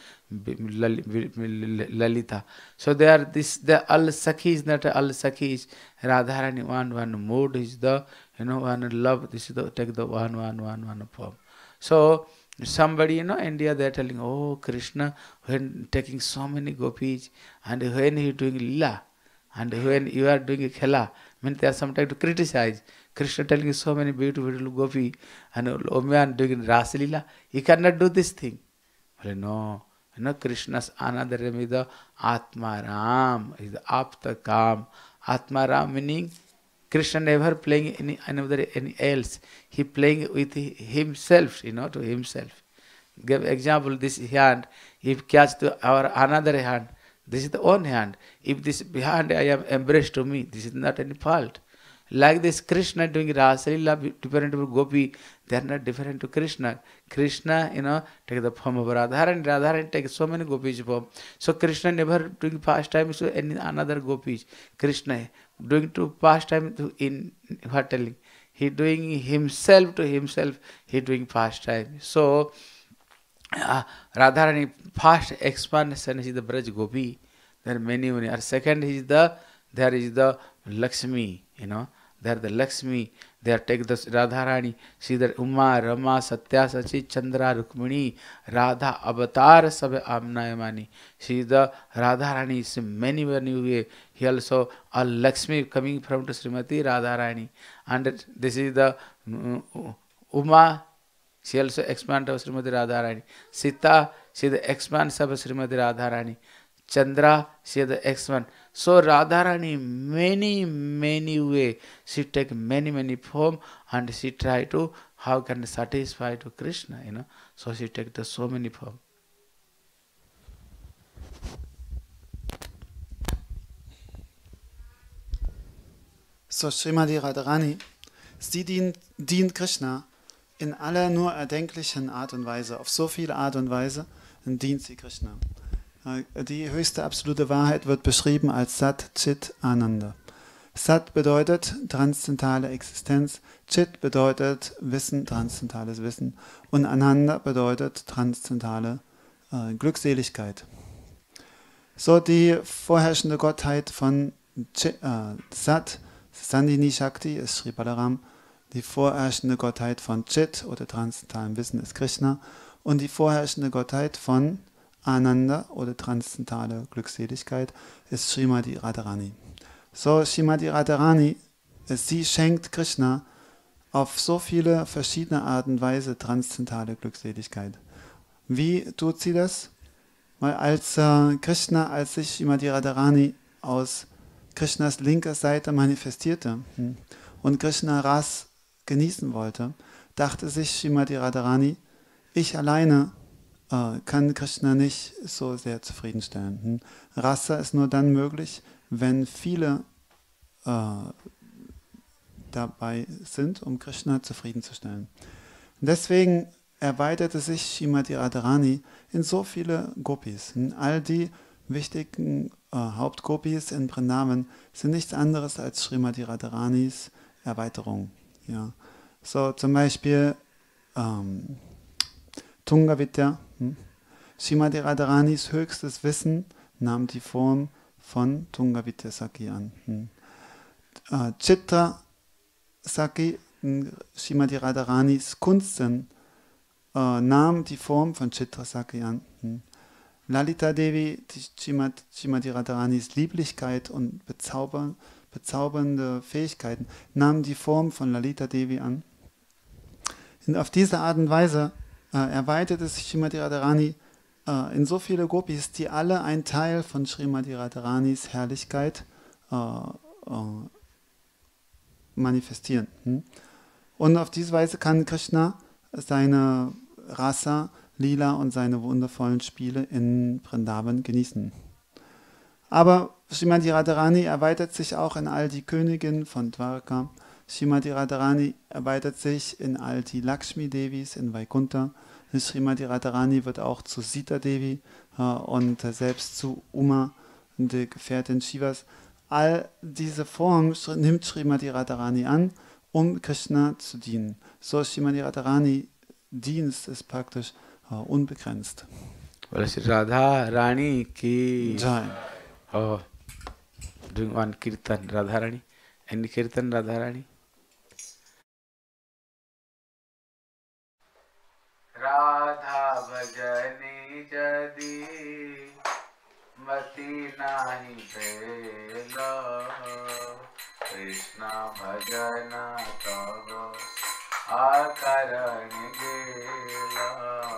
Lalita. So they are this, the Al Sakhi is not Al Sakhi is Radharani, one, one mood is the, you know, one love, this is the, take the one, one, one, one form. So, somebody, you know, India, they are telling, oh, Krishna, when taking so many gopis, and when he is doing lila, and when you are doing khela, means they are sometimes to criticize. Krishna telling so many beautiful, beautiful gopi, and Omyan doing Rasalila, he cannot do this thing. Well, no, you know, Krishna's another name is the Atma Ram, is the Apta Kam. Atma Ram meaning Krishna never playing any another any else. He playing with himself, you know, to himself. Give example, this hand, if catch to our another hand, this is the own hand. If this hand I am embraced to me, this is not any fault. Like this Krishna doing Rasalila, different to Gopi, they are not different to Krishna. Krishna, you know, take the form of Radharani, Radharani take so many gopis form. So Krishna never doing pastime to any another gopis. Krishna doing to pastime to in what telling? He doing himself to himself, he doing pastime. So uh, Radharani first expansion is the Braj Gopi. There are many, many. Or second is the, there is the Lakshmi, you know. They are the Lakshmi, they are take the Radharani, see the Uma, Rama, Satya, Sachi, Chandra, Rukmini, Radha, Avatar, Sabha Amnayamani. She is the Radharani, is many, many way. He also, a Lakshmi coming from to Srimati Radharani. And this is the um, Uma, she also expands of Srimati Radharani. Sita, she is the expanse of Srimati Radharani. Chandra, she is the X-one. So Radharani, many, many way, she take many, many form and she try to, how can satisfy to Krishna, you know. So she take the so many form. So Srimati Radharani, sie dient, dient Krishna in aller nur erdenklichen Art und Weise, auf so viele Art und Weise dient sie Krishna. Die höchste absolute Wahrheit wird beschrieben als Sat, Chit, Ananda. Sat bedeutet transzendentale Existenz, Chit bedeutet Wissen, transzendentales Wissen und Ananda bedeutet transzendentale äh, Glückseligkeit. So die vorherrschende Gottheit von Chit, äh, Sat, Sandhini Shakti ist Sri Balaram, Die vorherrschende Gottheit von Chit oder transzentralem Wissen ist Krishna und die vorherrschende Gottheit von Ananda oder transzendentale Glückseligkeit ist Srimati Radharani. So, Srimati Radharani, sie schenkt Krishna auf so viele verschiedene Arten und Weise transzendentale Glückseligkeit. Wie tut sie das? Weil als äh, Krishna, als sich Srimati Radharani aus Krishnas linker Seite manifestierte hm, und Krishna Ras genießen wollte, dachte sich Srimati Radharani, ich alleine äh, kann Krishna nicht so sehr zufriedenstellen. Hm. Rasa ist nur dann möglich, wenn viele äh, dabei sind, um Krishna zufriedenzustellen. Deswegen erweiterte sich Srimati Radharani in so viele Gopis. In all die wichtigen äh, Hauptgopis in Vrindavan sind nichts anderes als Srimati Radharanis Erweiterung. Ja. So zum Beispiel ähm, Tunga Vidya. Hm? Srimati Radharanis höchstes Wissen nahm die Form von Tunga Vidya Saki an. Hm? Äh, Chitra Saki, Srimati Radharanis Kunstsinn, äh, nahm die Form von Chitra Saki an. Hm? Lalita Devi, Srimati, Srimati Radharanis Lieblichkeit und bezaubern, bezaubernde Fähigkeiten, nahmen die Form von Lalita Devi an. Und auf diese Art und Weise äh, erweiterte sich Srimati Radharani äh, in so viele Gopis, die alle ein Teil von Srimati Radharanis Herrlichkeit äh, äh, manifestieren. Hm? Und auf diese Weise kann Krishna seine Rasa, Lila und seine wundervollen Spiele in Vrindavan genießen. Aber Srimati Radharani erweitert sich auch in all die Königinnen von Dwarka. Srimati Radharani erweitert sich in all die Lakshmi Devis in Vaikuntha. Srimati Radharani wird auch zu Sita Devi äh, und äh, selbst zu Uma, der Gefährtin Shivas. All diese Formen nimmt Srimati Radharani an, um Krishna zu dienen. So Srimati Radharani Dienst ist praktisch uh, unbegrenzt. Radha Rani ki Jai. Oh, doing one kirtan Radha Rani. Any kirtan Radha Rani? Radha bhajani jadi mati nahi bela Krishna bhajana tava akarani gela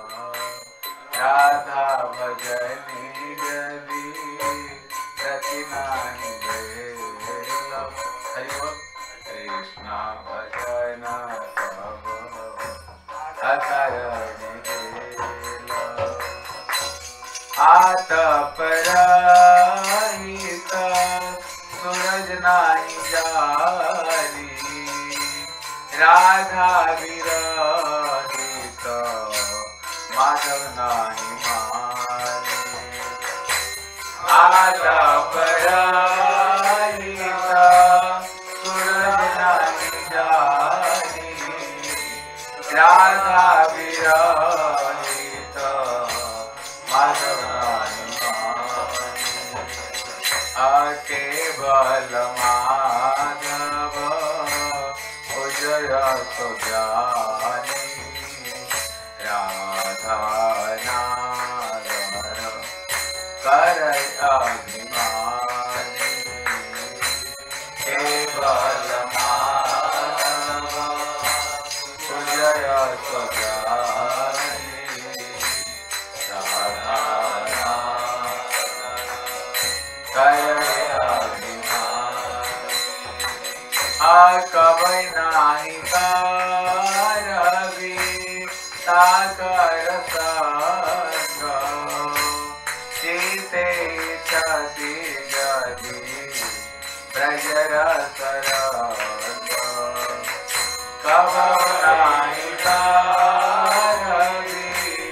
Radha bhajani jadi mati nahi bela Krishna bhajana tava akarani gela Ata parahita suraj nahi jari Radha virahita madhav nahi mare Ata parahita suraj nahi jari Radha virahita madhav nahi mare Akeval madhava ujaya sujani Radha narara karay abhimani Keval madhava ujaya sujani Radha Akavai nahi karavi takara sanga Jite chasi jadi prajara saranga Kavai nahi karavi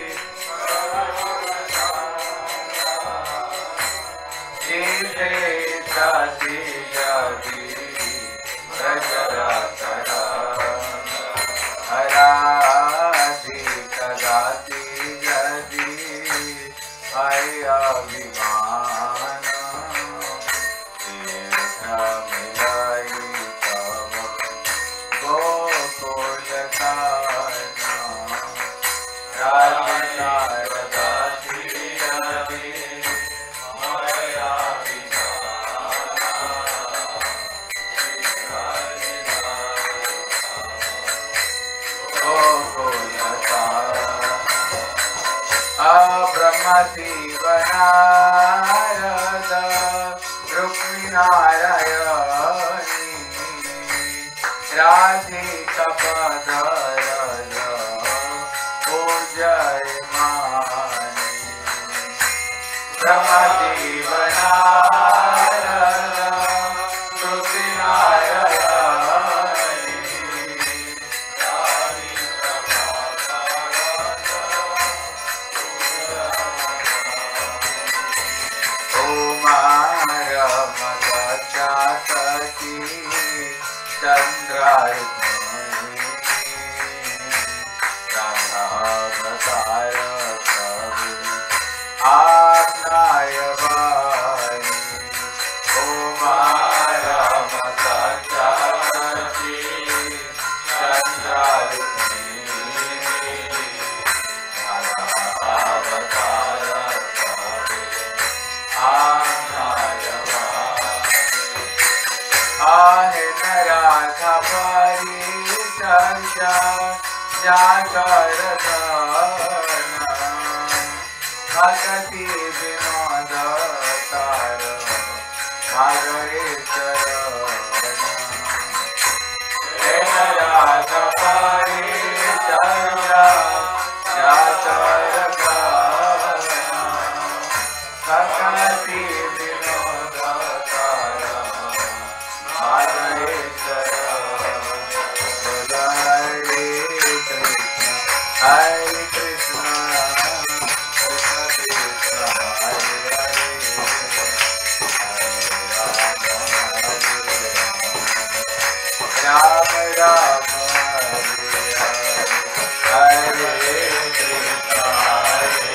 Jite chasi jadi Aradi kadati jadi Aya vimana Tirtha milai tava पार्थिव नारद रुक्मी नारायणी राधिका पदरज पूजय मानी ब्रह्मदेव नारद रुक्मी नारायणी चंद्राय राधावतार प्रभु आज्ञाय वाणी कुमार मताचारी चंद्राय राधावतार प्रभु आज्ञाय आहे न राधा परिचर्या जागर भक्ति विनोद तार मागरे हे न राधा परिचर्या जागर भक्ति विनोद तार Hare Krishna, Krishna Krishna, Hare Hare, Hare Rama, Hare Rama, Hare Krishna, Hare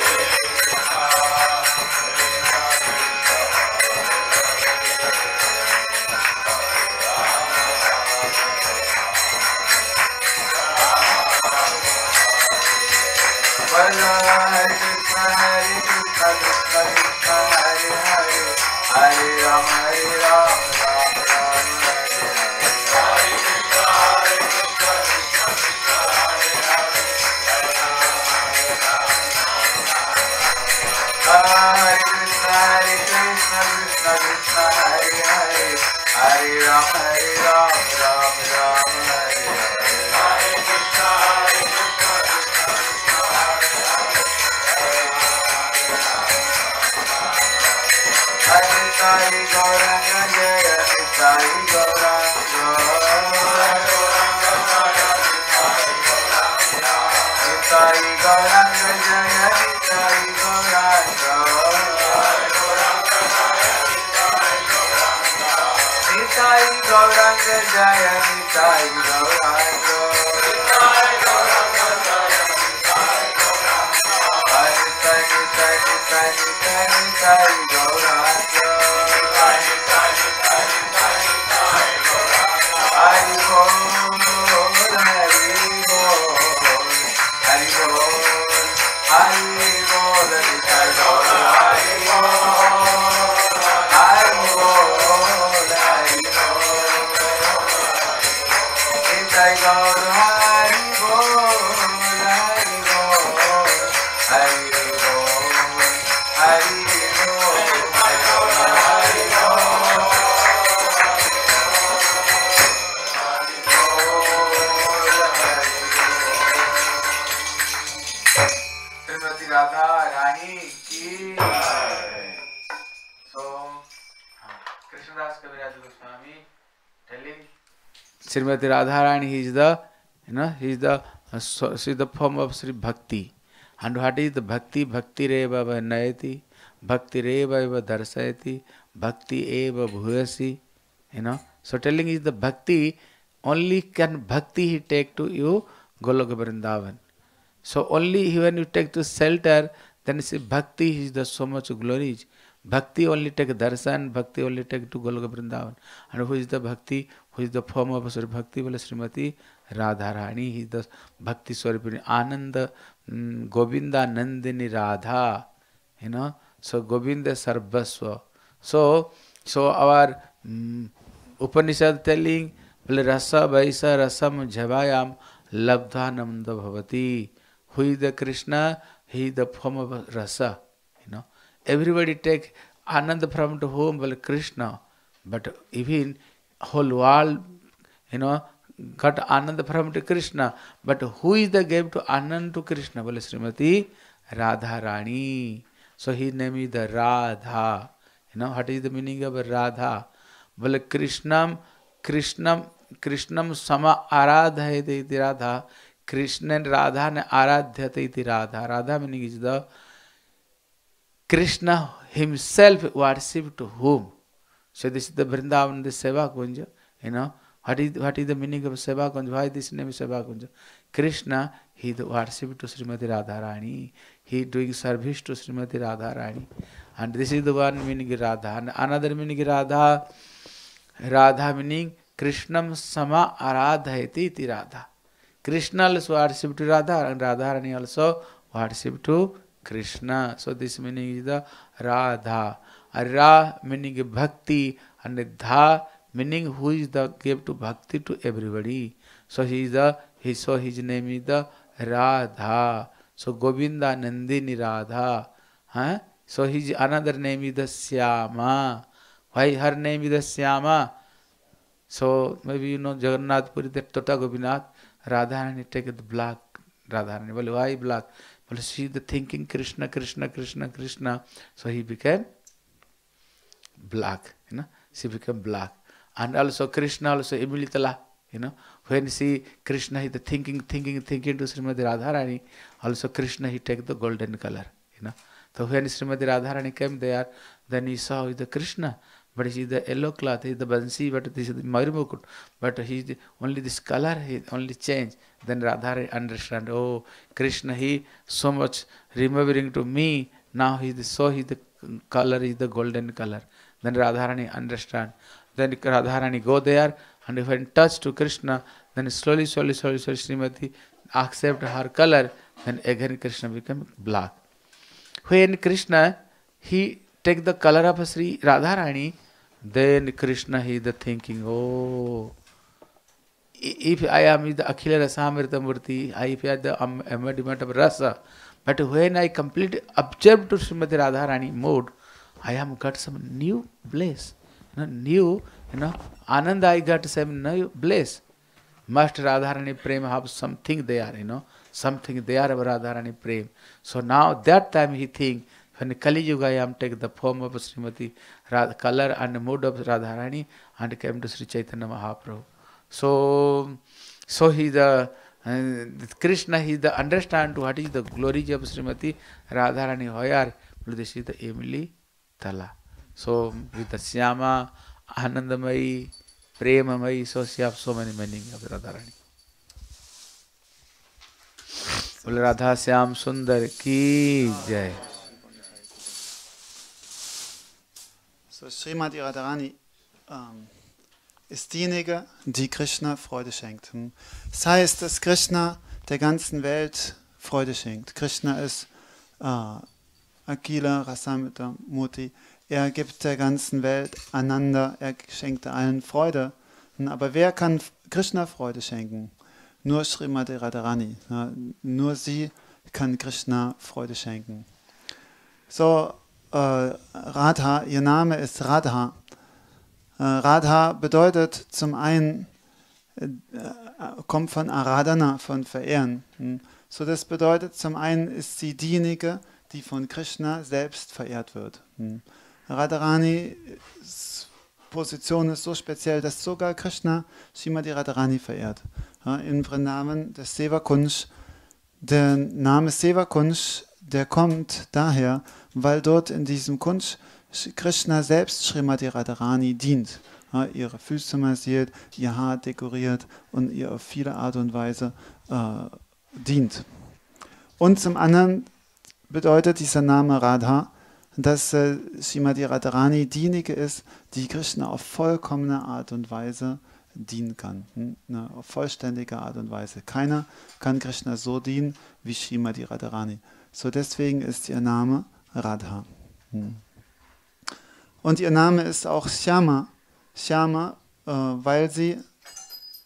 Hare Krishna, Hare Krishna, Krishna Krishna, Hare Hare, Hare Rama, Hare Rama, Rama Rama, Hare Hare. Hare Krishna, Hare Krishna, Krishna Krishna, Hare Hare, Hare Rama, Hare Rama, Rama Rama, Hare Hare. Hare Krishna, Hare Krishna, Hare Sai Gauranga Jaya Sai Gauranga Sai Gauranga Jaya Sai Gauranga Sai Gauranga Jaya Sai Gauranga Hare Sai Sai Sai Sai Sai Gauranga Hari Bol, Hari Bol, Hari Bol, Hari Bol, Hari Bol, Hari Bol, Hari Bol, Hari Bol, Sai Gaur, Hari Bol, Hari Bol, Hari Bol, Hari Bol, Hari Bol. Radha Rani ki so Krishnadas Kaviraj Goswami telling Srimati Radharani, he is the, you know, he is the, uh, so, she is the form of Sri Bhakti. And what is the Bhakti? Bhakti reva nayati, Bhakti reva eva darsayati, Bhakti eva bhuyasi, you know. So telling is the Bhakti, only can Bhakti he take to you, Goloka Vrindavan. So only when you take to shelter, then see Bhakti is the so much glory. Bhakti only take darshan, Bhakti only take to Goloka Vrindavan. And who is the Bhakti? Who is the form of Sri Bhakti? Well, Srimati Radharani, he is the Bhakti Swarupini. Ananda um, Govinda Nandini Radha. You know, so Govinda Sarvasva. So, so our um, Upanishad telling, Rasa Vaisa Rasam Jhavayam Labdhanamda Bhavati. Who is the Krishna? He is the form of Rasa. everybody take Ananda from to whom? Well, Krishna. But even whole world, you know, got Ananda from to Krishna. But who is the gave to Ananda to Krishna? Well, Srimati Radharani. So his name is the Radha. You know, what is the meaning of Radha? Well, Krishnam, Krishnam, Krishnam sama aradhayate iti Radha. Krishna and Radha ne aradhyate iti Radha. Radha meaning is the Krishna himself worship to whom? So this is the Vrindavan, the Seva Kunja. You know, what is, what is the meaning of Seva Kunja? Why this name is Seva Kunja? Krishna, he the worship to Srimati Radharani. He doing service to Srimati Radharani. And this is the one meaning Radha. And another meaning Radha. Radha meaning Krishnam sama aradhayati iti Radha. Krishna also worship to Radha and Radharani also worship to Krishna. So this meaning is the Radha. Ra meaning bhakti and Dha meaning who is the gave to bhakti to everybody. So he is the he so his name is the Radha. So Govinda Nandini Radha. Huh? So his another name is the Syama. Why her name is the Syama? So maybe you know Jagannath Puri, that Tota Gopinath, Radharani take the black Radharani. Well, why black? Well, she is the thinking Krishna, Krishna, Krishna, Krishna. So he became black. You know, she became black. And also Krishna also Imilitala. You know, when see Krishna is the thinking, thinking, thinking to Srimati Radharani, also Krishna he take the golden color. You know, so when Srimati Radharani came there, then he saw the Krishna, but he is the yellow cloth, he is the Bansi, but this is the Mayurmukut, but he is the, only this color he only changed. Then Radharani understand, oh Krishna he so much remembering to me, now he is the, so he the color is the golden color. Then Radharani understand. Then Radharani go there and when touch to Krishna, then slowly, slowly, slowly, slowly Srimati accept her color, then again Krishna become black. When Krishna, he take the color of Sri Radharani, then Krishna he is the thinking, oh, if I am the Akhila Rasamrita Murti, I if I am the embodiment of Rasa, but when I completely observe to Srimati Radharani mode, I am got some new bliss, you know, new, you know, Ananda I got some new bliss. Must Radharani Prem have something there, you know, something there of Radharani Prem. So now that time he think, when Kali Yuga I am take the form of Srimati, Radha, color and mood of Radharani and came to Sri Chaitanya Mahaprabhu. So, so he the, uh, Krishna he the understand what is the glory of Srimati Radharani Hoyar, this is the Emily Tala. So with the Syama, Anandamayi, Premamayi, so she have so many meaning of Radharani. Radha Syam Sundar ki jai. So Srimati Radharani ähm, ist diejenige, die Krishna Freude schenkt. Das heißt, dass Krishna der ganzen Welt Freude schenkt. Krishna ist äh, Akhila Rasamrita Murti. Er gibt der ganzen Welt Ananda, er schenkt allen Freude. Aber wer kann Krishna Freude schenken? Nur Srimati Radharani. Ja, nur sie kann Krishna Freude schenken. So, äh, Radha, ihr Name ist Radha. Äh, Radha bedeutet zum einen, äh, kommt von Aradhana, von Verehren. Hm. So, das bedeutet zum einen ist sie diejenige, die von Krishna selbst verehrt wird. Hm. Radharanis Position ist so speziell, dass sogar Krishna Srimati Radharani verehrt. Ja, in Vrindavan, das Seva Kunj, der Name Seva Kunj, der kommt daher, weil dort in diesem Kunj Krishna selbst Srimati Radharani dient. Ja, ihre Füße massiert, ihr Haar dekoriert und ihr auf viele Art und Weise äh, dient. Und zum anderen bedeutet dieser Name Radha, dass äh, Srimati Radharani diejenige ist, die Krishna auf vollkommene Art und Weise dienen kann. Hm? Ne, auf vollständige Art und Weise. Keiner kann Krishna so dienen wie Srimati Radharani. So deswegen ist ihr Name Radha. Hm. Und ihr Name ist auch Syama. Syama, äh, weil sie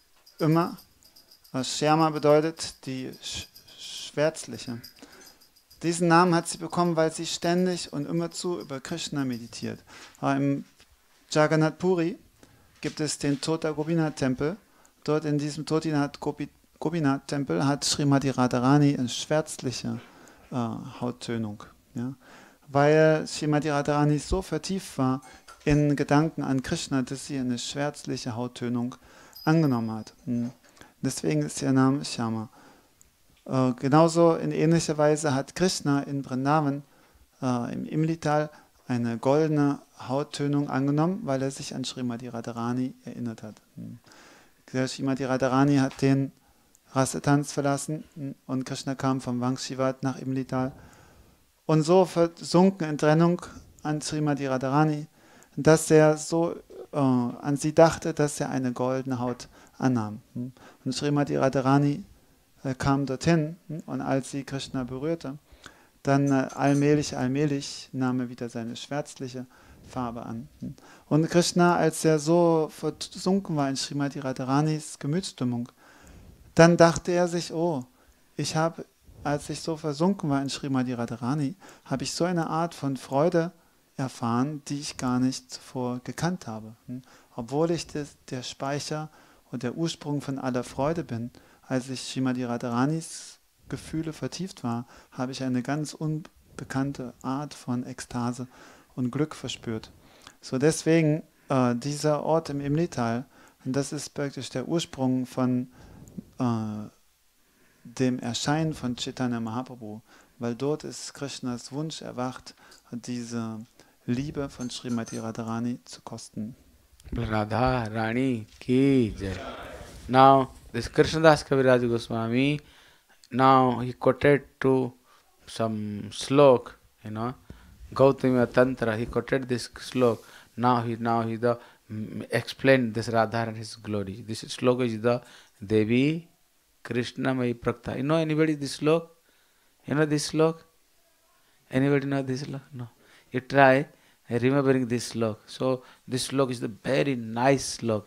immer, äh, Syama bedeutet die Sch Schwärzliche. Diesen Namen hat sie bekommen, weil sie ständig und immerzu über Krishna meditiert. Aber im Jagannath Puri gibt es den Tota Gopinath-Tempel. Dort in diesem Tota Gopinath-Tempel hat Srimati Radharani eine schwärzliche äh, Hauttönung. Ja? Weil Srimati Radharani so vertieft war in Gedanken an Krishna, dass sie eine schwärzliche Hauttönung angenommen hat. Hm. Deswegen ist ihr Name Shyama. Äh, genauso in ähnlicher Weise hat Krishna in Vrindavan äh, im Imlital eine goldene Hauttönung angenommen, weil er sich an Srimati Radharani erinnert hat. Hm. Srimati Radharani hat den Rasatanz verlassen hm, und Krishna kam vom Vangshivat nach Imlital und so versunken in Trennung an Srimati Radharani, dass er so äh, an sie dachte, dass er eine goldene Haut annahm. Hm. Und Srimati Radharani äh, kam dorthin hm, und als sie Krishna berührte, dann äh, allmählich, allmählich nahm er wieder seine schwärzliche Farbe an. Hm. Und Krishna, als er so versunken war in Srimati Radharanis Gemütsstimmung, dann dachte er sich, oh, ich habe, als ich so versunken war in Srimati Radharani, habe ich so eine Art von Freude erfahren, die ich gar nicht zuvor gekannt habe. Hm. Obwohl ich des, der Speicher und der Ursprung von aller Freude bin, als ich Srimati Radharanis Gefühle vertieft war, habe ich eine ganz unbekannte Art von Ekstase und Glück verspürt. So deswegen äh, dieser Ort im Imlital, und das ist praktisch der Ursprung von äh, dem Erscheinen von Chaitanya Mahaprabhu, weil dort ist Krishnas Wunsch erwacht, diese Liebe von Srimati Radharani zu kosten. Radha Rani ki jai. Now this Krishnadas Kaviraj Goswami, now he quoted to some slok, you know, Gautami Tantra, he quoted this slok. Now he now he the mm, explained this Radha and his glory. This slok is the Devi Krishna Mai Prakta. You know anybody this slok? You know this slok? Anybody know this slok? No. You try remembering this slok. So this slok is the very nice slok.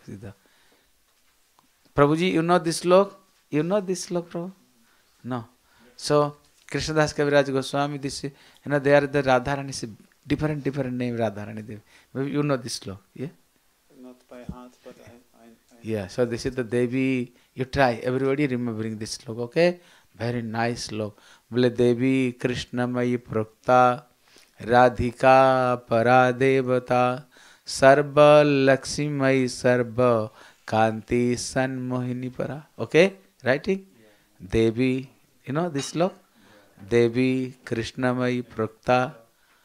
Prabhuji, you know this slok? You know this slok, Prabhu? No. So Krishnadas Kaviraj Goswami, this, you know, they are the Radharani, different, different name Radharani Devi. Maybe you know this slok, yeah? Not by heart, but I, I, I Yeah, so this is the Devi, you try, everybody remembering this slok, okay? Very nice slok. Bole Devi Krishna Mai Prakta Radhika Paradevata Sarva Lakshmi Mai Sarva Kanti San Mohini Para. Okay? Writing? Yeah. Devi, you know this slok? Devi Krishna Mai Prakta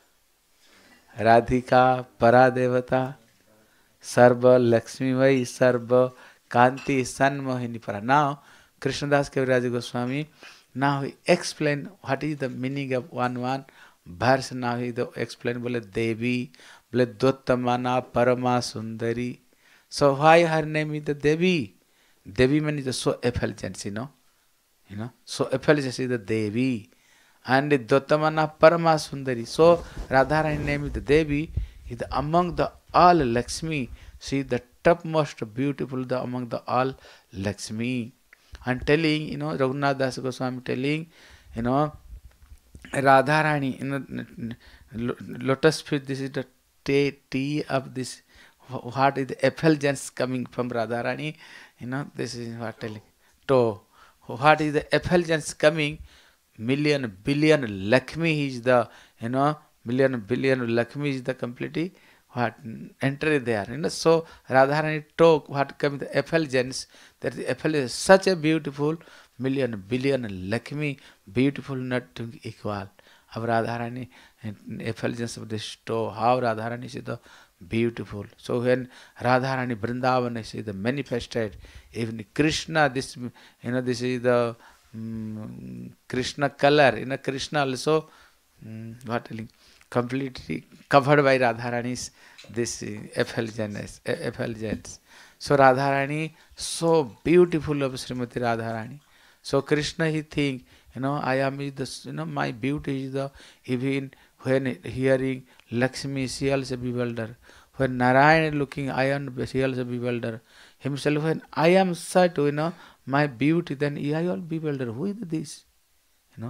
Radhika Paradevata Sarva Lakshmi Mai Sarva Kanti San Mohini Para. Now, Krishnadas Kaviraj Goswami, now he explain what is the meaning of one one verse. Now he explain, bole Devi, bole Dottamana Parama Sundari. So why her name is the Devi? Devi means so effulgent, you know. You know, so effulgent is the Devi. And the Dottamana Parama Sundari. So Radharani name is the Devi, is the, among the all Lakshmi. She is the topmost beautiful the among the all Lakshmi. And telling, you know, Raghunath Das Goswami telling, you know, Radharani, you know, lotus feet, this is the tea, tea of this, what is the effulgence coming from Radharani, you know, this is what telling. To, what is the effulgence coming, million, billion, Lakshmi is the, you know, million, billion, Lakshmi is the completely, what, enter there, you know, so Radharani talk, what comes the effulgence, that the effulgence is such a beautiful, million, billion, Lakshmi, beautiful, not to equal. Of Radharani, effulgence of this toe, how Radharani is the beautiful. So when Radharani Vrindavan is the manifested, even Krishna, this, you know, this is the um, Krishna color, you know, Krishna also, um, what telling, completely covered by Radharani's this effulgence, effulgence. So Radharani, so beautiful of Srimati Radharani. So Krishna, he think, you know, I am is the, you know, my beauty is the, even when hearing Lakshmi, she also bewildered. When Narayana looking, I am, she also bewildered. Himself, when I am such, you know, my beauty, then I all bewildered. Who is this? You know,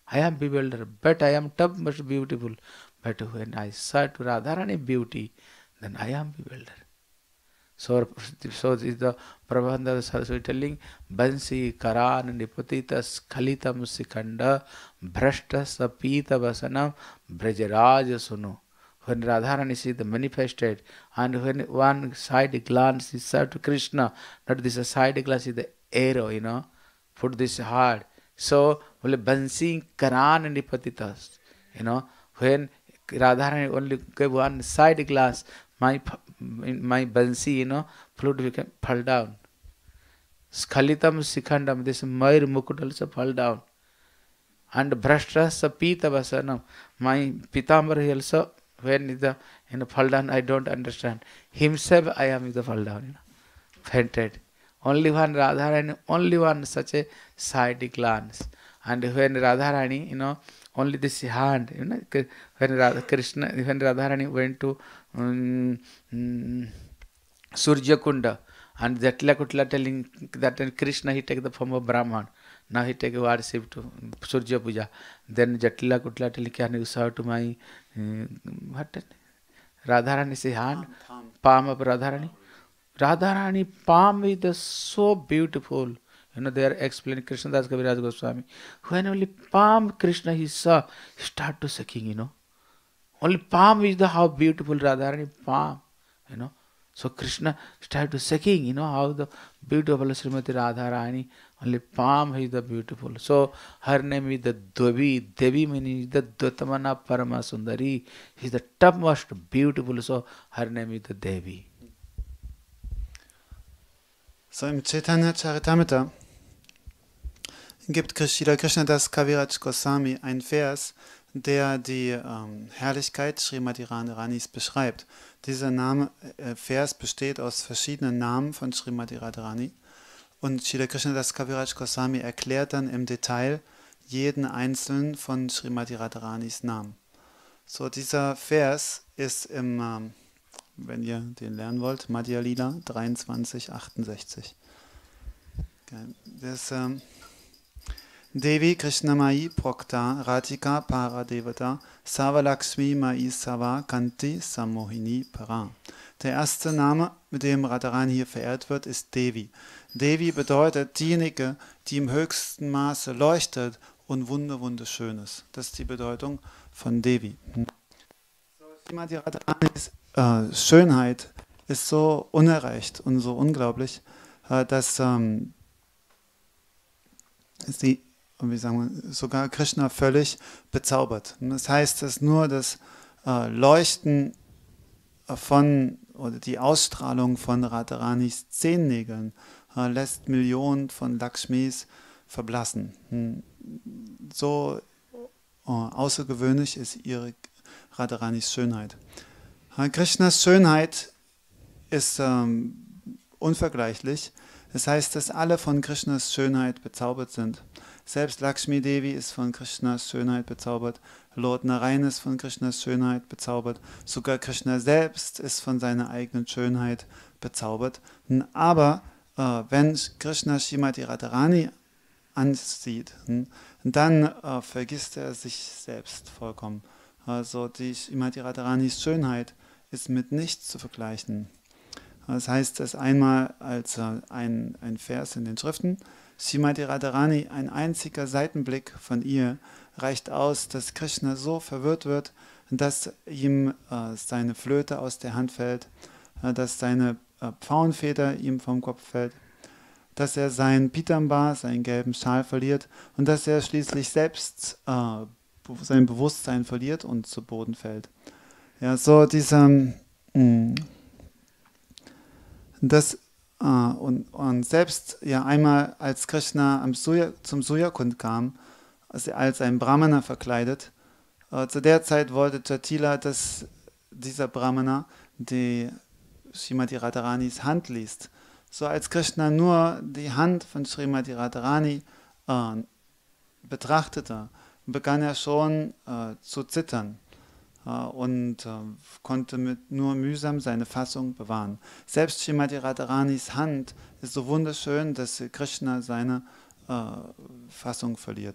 I am bewildered, but I am top much beautiful. But when I saw to Radharani beauty, then I am bewildered. So, so this is the Prabhupada Saraswati telling, Bansi Karan Nipatita Skalitam Sikanda Brashta Sapita Vasanam Brajaraja Sunu. When Radharani sees the manifested, and when one side glance is served to Krishna, not this side glance is the arrow, you know, put this hard. So, Bansi Karan Nipatitas, you know, when Radharani only gave one side glass, my my bansi, you know, flute became fall down. Skalitam Sikhandam, this Mair Mukut also fall down. And Brashtra Sapita Vasanam, my Pitambar also, when is the you know fall down, I don't understand. Himself I am is the fall down, you know, fainted. Only one Radharani, only one such a side glance. And when Radharani, you know, only this hand, you know, when Radha Krishna, when Radharani went to um, um, Surya Kunda, and Jatla Kutla telling that in Krishna he take the form of Brahman. Now he take a worship to Surya Puja. Then Jatla Kutla telling, can you serve to my uh, what? Radharani say hand, palm, palm of Radharani. Radharani palm is so beautiful. You know, they are explaining Krishna Das Kaviraj Goswami. When only palm Krishna he saw, he start to sucking, you know. Only palm is the how beautiful Radharani palm, you know. So Krishna started to sucking, you know, how the beautiful Srimati Radharani, only palm is the beautiful. So her name is the Devi. Devi means the Dvatamana Parama Sundari. She is the topmost beautiful. So her name is the Devi. So im Chaitanya Charitamrita gibt Srila Krishnadas Kaviraj Goswami ein Vers, der die ähm, Herrlichkeit Srimati Radharanis beschreibt. Dieser Name, äh, Vers besteht aus verschiedenen Namen von Srimati Radharani und Srila Krishnadas Kaviraj Goswami erklärt dann im Detail jeden einzelnen von Srimati Radharanis Namen. So, dieser Vers ist im, ähm, wenn ihr den lernen wollt, Madhya Lila dreiundzwanzig achtundsechzig. Okay. Das ähm, Devi Krishnamai Prokta Radhika Paradevata Savalakshmi Mai Sava Kanti Samohini Para. Der erste Name, mit dem Radharani hier verehrt wird, ist Devi. Devi bedeutet diejenige, die im höchsten Maße leuchtet und wunderwunderschön ist. Das ist die Bedeutung von Devi. Srimati Radharanis äh, Schönheit ist so unerreicht und so unglaublich, äh, dass ähm, sie und wie sagen wir, sogar Krishna völlig bezaubert. Und das heißt, dass nur das äh, Leuchten von, oder die Ausstrahlung von Radharanis Zehennägeln äh, lässt Millionen von Lakshmis verblassen. Hm. So äh, außergewöhnlich ist ihre Radharanis Schönheit. Äh, Krishnas Schönheit ist ähm, unvergleichlich. Das heißt, dass alle von Krishnas Schönheit bezaubert sind. Selbst Lakshmi Devi ist von Krishnas Schönheit bezaubert, Lord Narayan ist von Krishnas Schönheit bezaubert, sogar Krishna selbst ist von seiner eigenen Schönheit bezaubert. Aber äh, wenn Krishna Srimati Radharani ansieht, dann äh, vergisst er sich selbst vollkommen. Also die Srimati Radharanis Schönheit ist mit nichts zu vergleichen. Das heißt, dass einmal als äh, ein, ein Vers in den Schriften, Srimati Radharani, ein einziger Seitenblick von ihr reicht aus, dass Krishna so verwirrt wird, dass ihm äh, seine Flöte aus der Hand fällt, äh, dass seine äh, Pfauenfeder ihm vom Kopf fällt, dass er sein Pitambar, seinen gelben Schal verliert und dass er schließlich selbst äh, sein Bewusstsein verliert und zu Boden fällt. Ja, so dieser mh, das äh, und, und selbst ja einmal als Krishna am Surya, zum Surya-Kund kam, also als ein Brahmana verkleidet, äh, zu der Zeit wollte Jatila, dass dieser Brahmana die Srimati Radharanis Hand liest. So als Krishna nur die Hand von Srimati Radharani äh, betrachtete, begann er schon äh, zu zittern äh, und äh, konnte mit nur mühsam seine Fassung bewahren. Selbst Srimati Radharanis Hand ist so wunderschön, dass Krishna seine äh, Fassung verliert.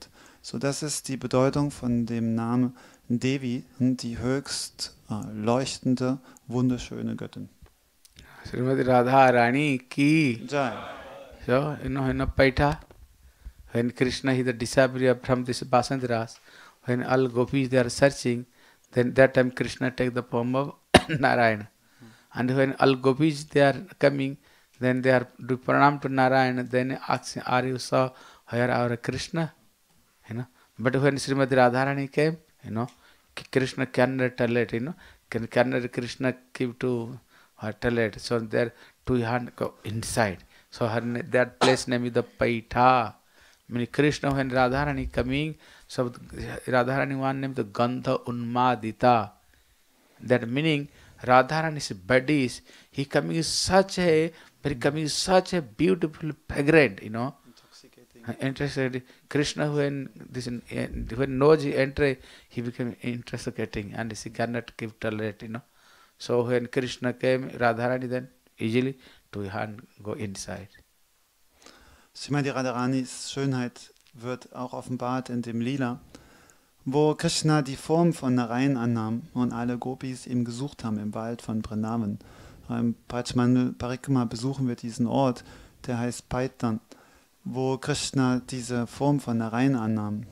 So, das ist die Bedeutung von dem Namen Devi, die höchst äh, leuchtende, wunderschöne Göttin. Srimati Radha Rani ki. Jai. So, you know, in a Paita, when Krishna is the disappeared from this Basanti Ras, when all gopis they are searching, then that time Krishna take the form of Narayana. And when all gopis they are coming, then they are do pranam to Narayana, then asking, are you saw where our Krishna? You know. But when Srimati Radharani came, you know, Krishna cannot tolerate, you know, can cannot Krishna give to her tolerate. So there two hand go inside. So her that place name is the Paita. Meaning Krishna when Radharani coming, so Radharani one name the Gandha Unmadita. That meaning Radharani's body is he coming is such a very coming is such a beautiful fragrant, you know. Interested Krishna when this when knows he enter he became intoxicating and he cannot keep tolerate, you know. So when Krishna came, Radharani then easily to hand go inside. Srimati Radharanis Schönheit wird auch offenbart in dem Lila, wo Krishna die Form von Narayan annahm und alle Gopis ihm gesucht haben im Wald von Vrindavan. Im Brajmandal Parikrama besuchen wir diesen Ort, der heißt Paitan, wo Krishna diese Form von Narayan annahm.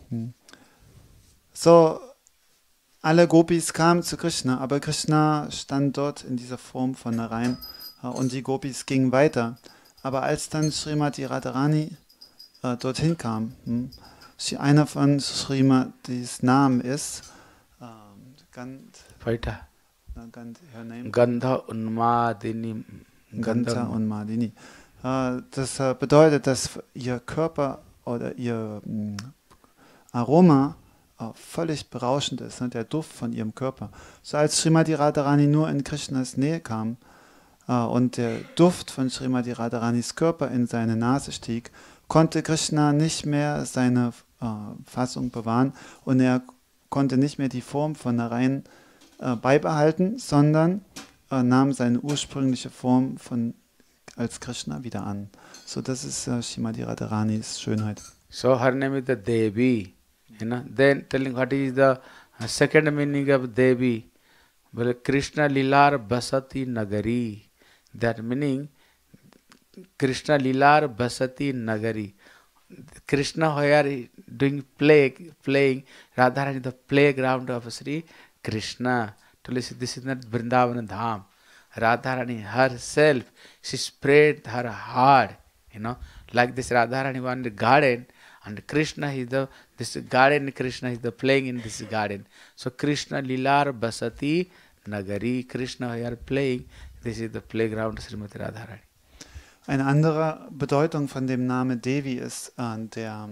So, alle Gopis kamen zu Krishna, aber Krishna stand dort in dieser Form von Narayan und die Gopis gingen weiter. Aber als dann Srimati Radharani äh, dorthin kam, hm, einer von Srimatis Namen ist äh, Gand, Paita. Gand, her name? Gandha Unmadini. Gandha Unmadini. Äh, das äh, bedeutet, dass ihr Körper oder ihr mh, Aroma äh, völlig berauschend ist, ne, der Duft von ihrem Körper. So als Srimati Radharani nur in Krishnas Nähe kam, und der Duft von Srimati Radharanis Körper in seine Nase stieg, konnte Krishna nicht mehr seine äh, Fassung bewahren und er konnte nicht mehr die Form von Narayan äh, beibehalten, sondern äh, nahm seine ursprüngliche Form von, als Krishna wieder an. So, das ist äh, Srimati Radharanis Schönheit. So her name is the Devi. You know, then telling what is the uh, second meaning of Devi. Well, Krishna Lilar Basati Nagari. That meaning Krishna Lilar Basati Nagari. Krishna where doing play, playing, Radharani the playground of Sri Krishna. This is not Vrindavan Dham. Radharani herself, she spread her heart, you know, like this Radharani one in the garden, and Krishna is the, this garden, Krishna is the playing in this garden. So Krishna Lilar Basati Nagari, Krishna where playing. This is the playground Srimati Radharani. Eine andere Bedeutung von dem Namen Devi ist äh, der,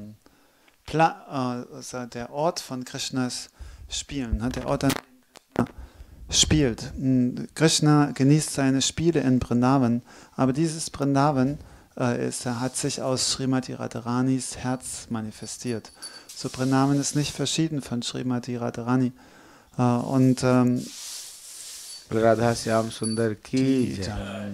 Pla äh, der Ort von Krishnas Spielen, ne? Der Ort, an dem Krishna spielt. Krishna genießt seine Spiele in Vrindavan, aber dieses Vrindavan äh, ist, hat sich aus Srimati Radharanis Herz manifestiert. So, Vrindavan ist nicht verschieden von Srimati Radharani. Äh, und ähm, Radha Shyam Sundar ki Jai.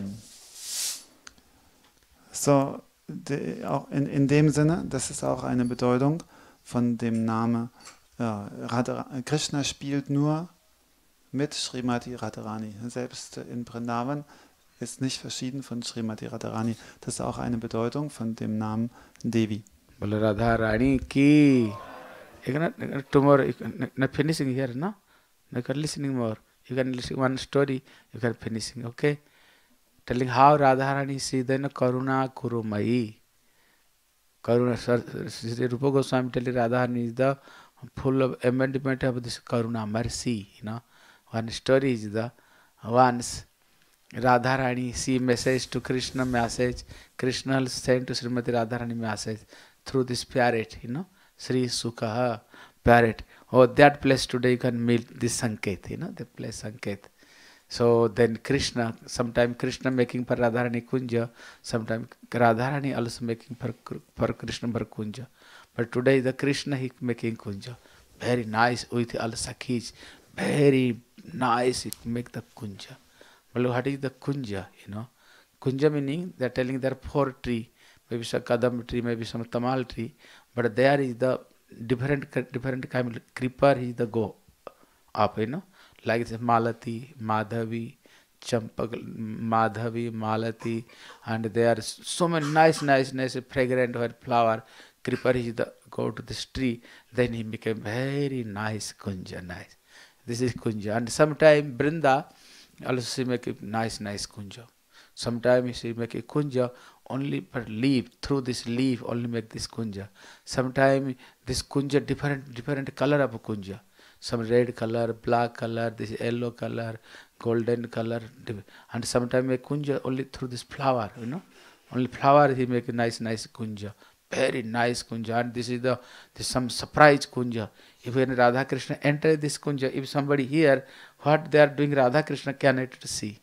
So, de, auch in, in dem Sinne, das ist auch eine Bedeutung von dem Namen ja, Radha, Krishna spielt nur mit Srimati Radharani. Selbst in Vrindavan ist nicht verschieden von Srimati Radharani. Das ist auch eine Bedeutung von dem Namen Devi. Radha Rani ki. You cannot tomorrow. You can, not finishing here, no? You can listening more. You can listen one story. You can finishing. Okay. Telling how Radharani see then Karuna Kurumai. Karuna, Sri Rupa Goswami telling Radharani is the full of amendment of this Karuna, mercy. You know, one story is the once Radharani see message to Krishna message. Krishna sent to Srimati Radharani message through this parrot. You know, Sri Sukha parrot. Oh, that place today you can meet this Sanket. You know, the place Sanket. So then Krishna, sometime Krishna making for Radharani Kunja, sometime Radharani also making for, for Krishna for Kunja. But today the Krishna he making Kunja. Very nice with all Sakhis. Very nice it make the Kunja. But what is the Kunja, you know? Kunja meaning they are telling there are four tree, maybe some Kadam tree, maybe some Tamal tree. But there is the different different kind of creeper is the go up, you know, like the Malati, Madhavi, Champak, Madhavi, Malati, and there are so many nice, nice, nice fragrant flower. Creeper is the go to this tree, then he became very nice kunja, nice. This is kunja, and sometime Brinda also she make a nice, nice kunja. Sometimes she make a kunja only per leaf, through this leaf only make this kunja. Sometimes this kunja different, different color of kunja. Some red color, black color, this yellow color, golden color, and sometimes make kunja only through this flower, you know. Only flower he make a nice, nice kunja. Very nice kunja, and this is the this some surprise kunja. If when Radha Krishna enter this kunja, if somebody here, what they are doing Radha Krishna cannot see.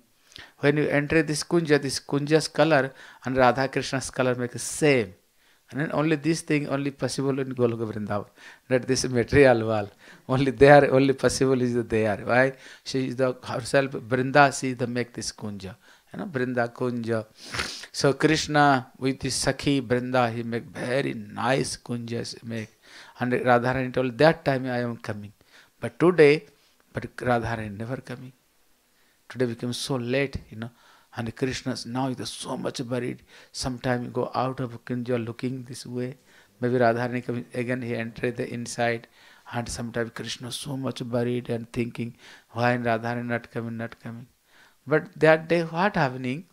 When you enter this kunja, this kunja's color and Radha Krishna's color make the same. And then only this thing only possible in Goloka Vrindavan. Not this material world. Only there, only possible is there. Why? She is the herself, Brinda, she the make this kunja. You know, Brinda kunja. So Krishna with his Sakhi Brinda, he make very nice kunjas make. And Radharani told, that time I am coming. But today, but Radharani never coming. Today became so late, you know. And Krishna now is so much buried. Sometime you go out of Kunja looking this way. Maybe Radharani comes again, he entered the inside. And sometimes Krishna so much buried and thinking, why Radharani not coming, not coming. But that day what happening?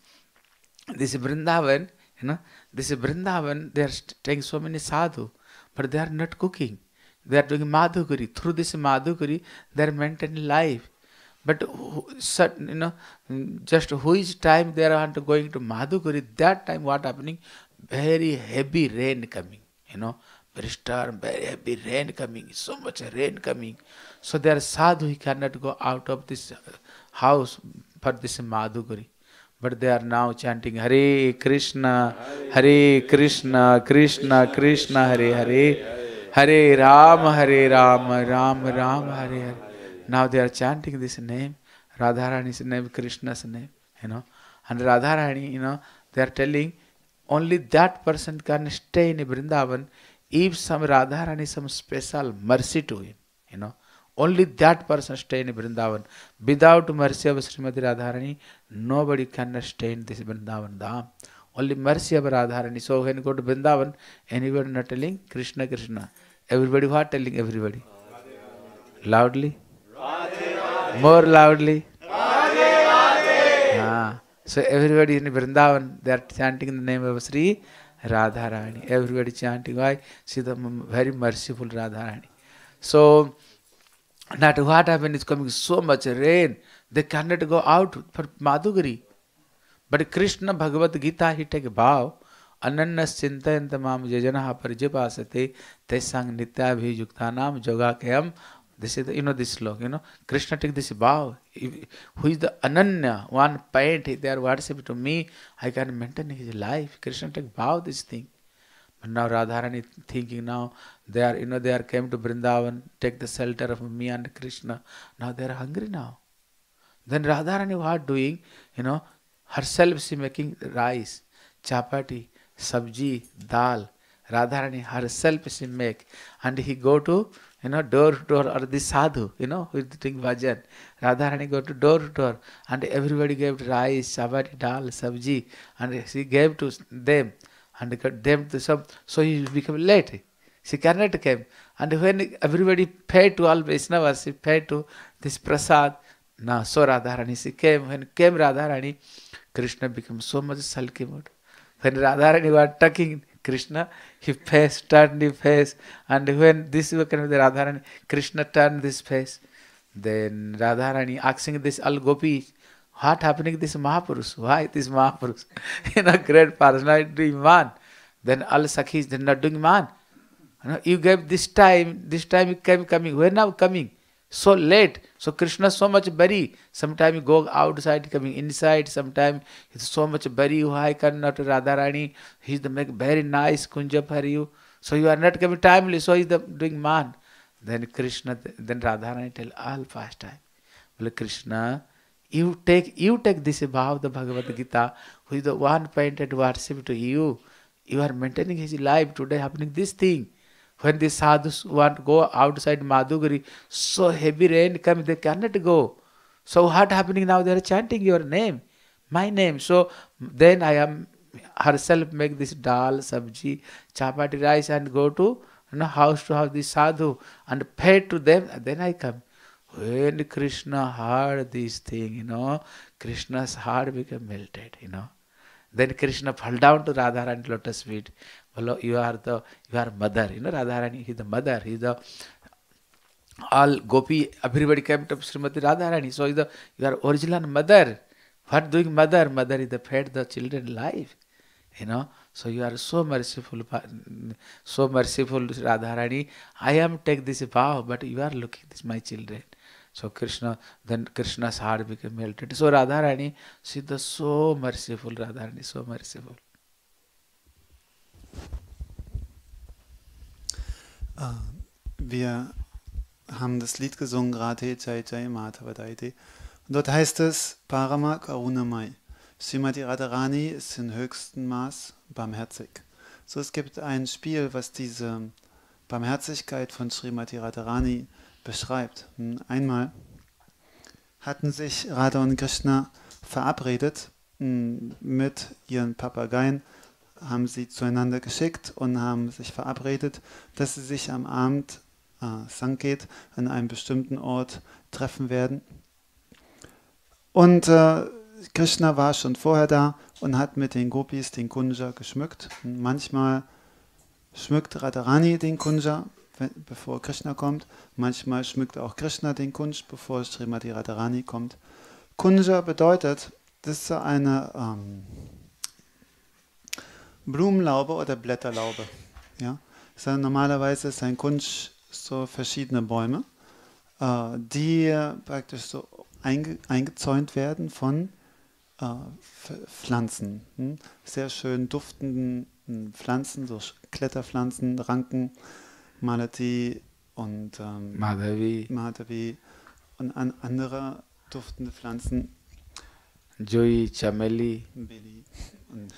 This Vrindavan, you know, this Vrindavan, they are taking so many sadhu, but they are not cooking. They are doing madhukuri. Through this madhukuri, they are maintaining life. But who, you know, just which time they are going to Madhukuri, that time what happening? Very heavy rain coming, you know, very storm, very heavy rain coming, so much rain coming. So there are sadhu, he cannot go out of this house for this Madhukuri. But they are now chanting Hare Krishna, Hare Krishna, Krishna Krishna, Hare Hare, Hare Ram, Hare Ram, Ram Ram, Hare Hare. Now they are chanting this name, Radharani's name, Krishna's name, you know. And Radharani, you know, they are telling only that person can stay in Vrindavan if some Radharani some special mercy to him, you know. Only that person stay in Vrindavan. Without mercy of Srimati Radharani, nobody can stay in this Vrindavan Dham. Only mercy of Radharani. So when you go to Vrindavan, anybody not telling Krishna, Krishna. Everybody what telling everybody? Loudly? More loudly. Ah. So everybody in Vrindavan, they are chanting the name of Sri Radharani. Everybody chanting. Why? She is the very merciful Radharani. So, not what happened is coming so much rain, they cannot go out for Madhugari. But Krishna Bhagavad Gita, he take a vow. Anannas chintayanta mam yajanaha parjapasate tesang nitya bhijuktanam jogakayam. This is the, you know, this slok, you know, Krishna take this vow. Who is the Ananya, one point, they are worship to me, I can maintain his life. Krishna take vow this thing. But now Radharani thinking now, they are, you know, they are came to Vrindavan, take the shelter of me and Krishna. Now they are hungry now. Then Radharani what doing, you know, herself she making rice, chapati, sabji, dal. Radharani herself she make. And he go to, you know, door to door, or the sadhu, you know, who is doing bhajan. Radharani go to door to door, and everybody gave rice, chapati, dal, sabji, and she gave to them, and got them to some. So he became late. She cannot come. And when everybody paid to all Vaishnavas, she paid to this prasad. Now, so Radharani, she came. When came Radharani, Krishna became so much sulky mood. When Radharani was talking Krishna, he face, turned his face, and when this was kind of the Radharani, Krishna turned this face. Then Radharani asking this all gopis, what happening this Mahapurush? Why this Mahapurush? You know, great personality doing man. Then all Sakhis, they're not doing man. You know, you gave this time, this time you came coming. When now coming? So late. So Krishna so much bury. Sometimes you go outside, coming inside. Sometimes it's so much bury. Why cannot Radharani? He's the make very nice kunja for you. So you are not coming timely. So he's the doing man. Then Krishna, then Radharani tell all past time. Well, Krishna, you take you take this vow, the Bhagavad Gita, who is the one pointed worship to you. You are maintaining his life today, happening this thing. When the sadhus want to go outside Madhugari, so heavy rain comes, they cannot go. So what happening now? They are chanting your name, my name. So then I am herself make this dal, sabji, chapati rice and go to you know, house to house, the sadhu and pay to them. Then I come. When Krishna heard this thing, you know, Krishna's heart became melted, you know. Then Krishna fell down to Radharani lotus feet. Well, you are the you are mother, you know. Radharani, he is the mother. He is the all gopi. Everybody came to Srimati Radharani. So, he is the you are original mother. What doing mother? Mother is the fed the children life, you know. So you are so merciful, so merciful, Radharani. I am take this vow, but you are looking this my children. So Krishna, then Krishna's heart became melted. So Radharani, she is the so merciful, Radharani, so merciful. Uh, wir haben das Lied gesungen, Radhe Jai Jai Madhava Daite. Und dort heißt es, Parama Karunamai. Srimati Radharani ist in höchstem Maß barmherzig. So, es gibt ein Spiel, was diese Barmherzigkeit von Srimati Radharani beschreibt. Einmal hatten sich Radha und Krishna verabredet mit ihren Papageien, haben sie zueinander geschickt und haben sich verabredet, dass sie sich am Abend äh, Sanket an einem bestimmten Ort treffen werden. Und äh, Krishna war schon vorher da und hat mit den Gopis den Kunja geschmückt. Und manchmal schmückt Radharani den Kunja, bevor Krishna kommt. Manchmal schmückt auch Krishna den Kunj, bevor Srimati Radharani kommt. Kunja bedeutet, das ist so eine ähm, Blumenlaube oder Blätterlaube. Ja? So, normalerweise ist ein Kunj so verschiedene Bäume, äh, die praktisch so einge eingezäunt werden von äh, Pflanzen. Hm? Sehr schön duftenden Pflanzen, so Kletterpflanzen, Ranken, Malati und ähm, Madhavi. Madhavi und an andere duftende Pflanzen. Joy, Chameli. Billy. Und,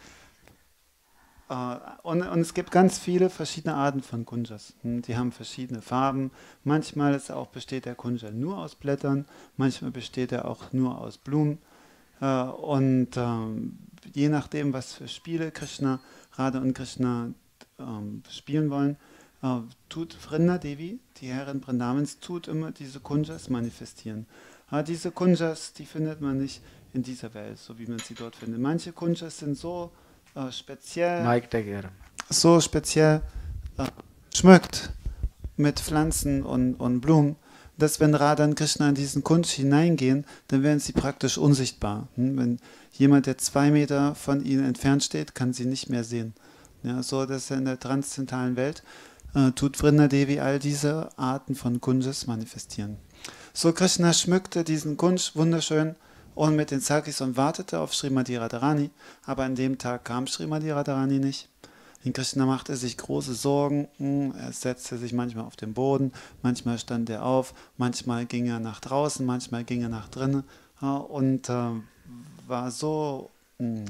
äh, und, und es gibt ganz viele verschiedene Arten von Kunjas. Die haben verschiedene Farben. Manchmal ist auch, besteht der Kunja nur aus Blättern, manchmal besteht er auch nur aus Blumen. Äh, und äh, je nachdem, was für Spiele Krishna, Radha und Krishna äh, spielen wollen, äh, tut Vrinda Devi, die Herrin Vrindavans, tut immer diese Kunjas manifestieren. Aber diese Kunjas, die findet man nicht in dieser Welt, so wie man sie dort findet. Manche Kunjas sind so äh, speziell, so speziell äh, schmückt mit Pflanzen und, und Blumen, dass wenn Radha und Krishna in diesen Kunj hineingehen, dann werden sie praktisch unsichtbar. Hm? Wenn jemand, der zwei Meter von ihnen entfernt steht, kann sie nicht mehr sehen. Ja, so, dass in der transzendentalen Welt äh, tut Vrinda Devi all diese Arten von Kunjas manifestieren. So, Krishna schmückte diesen Kunj wunderschön und mit den Sakis und wartete auf Srimati Radharani, aber an dem Tag kam Srimati Radharani nicht. In Krishna machte sich große Sorgen, er setzte sich manchmal auf den Boden, manchmal stand er auf, manchmal ging er nach draußen, manchmal ging er nach drinnen und äh, war so mh,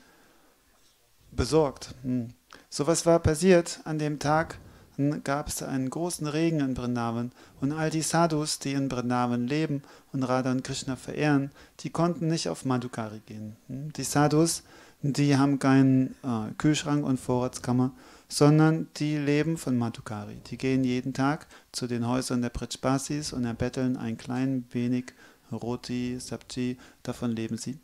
besorgt. So, was war passiert an dem Tag? Gab es einen großen Regen in Vrindavan und all die Sadhus, die in Vrindavan leben und Radha und Krishna verehren, die konnten nicht auf Madhukari gehen. Die Sadhus, die haben keinen äh, Kühlschrank und Vorratskammer, sondern die leben von Madhukari. Die gehen jeden Tag zu den Häusern der Prajpasis und erbetteln ein klein wenig Roti, Sabji, davon leben sie.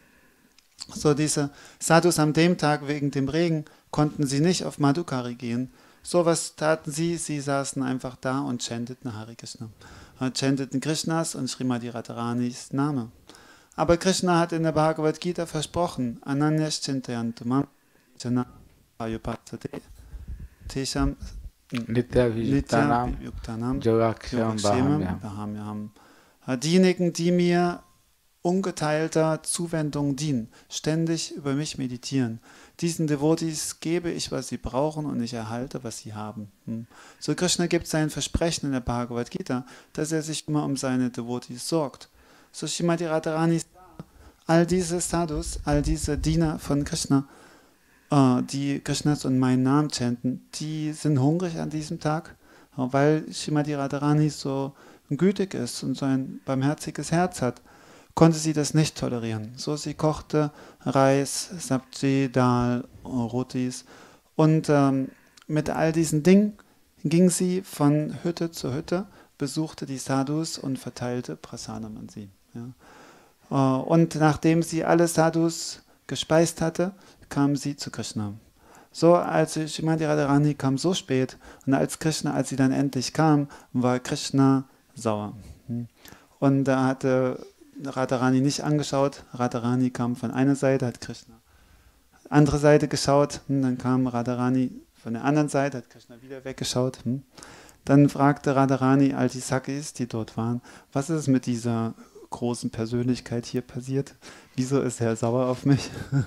So, diese Sadhus an dem Tag wegen dem Regen konnten sie nicht auf Madhukari gehen. So, was taten sie? Sie saßen einfach da und chanteten Hare Krishna. Chanteten Krishnas und Srimati Radharanis Name. Aber Krishna hat in der Bhagavad Gita versprochen, Ananyas Chintayantu Mam Jana Ayupatsate Tesham Nitya Vijuktanam Yogakshemam Bahamyam. Diejenigen, die mir ungeteilter Zuwendung dienen, ständig über mich meditieren. Diesen Devotis gebe ich, was sie brauchen und ich erhalte, was sie haben. So, Krishna gibt sein Versprechen in der Bhagavad Gita, dass er sich immer um seine Devotis sorgt. So, Srimati Radharani, all diese Sadhus, all diese Diener von Krishna, äh, die Krishnas und meinen Namen chanten, die sind hungrig an diesem Tag, äh, weil Srimati Radharani so gütig ist und so ein barmherziges Herz hat, konnte sie das nicht tolerieren. So, sie kochte Reis, Sabji, Dal, Rotis und ähm, mit all diesen Dingen ging sie von Hütte zu Hütte, besuchte die Sadhus und verteilte Prasadam an sie. Ja. Und nachdem sie alle Sadhus gespeist hatte, kam sie zu Krishna. So, als Srimati Radharani kam so spät und als Krishna, als sie dann endlich kam, war Krishna sauer. Und da hatte Radharani nicht angeschaut. Radharani kam von einer Seite, hat Krishna andere Seite geschaut. Dann kam Radharani von der anderen Seite, hat Krishna wieder weggeschaut. Dann fragte Radharani all die Sakis, die dort waren, was ist mit dieser großen Persönlichkeit hier passiert? Wieso ist er sauer auf mich?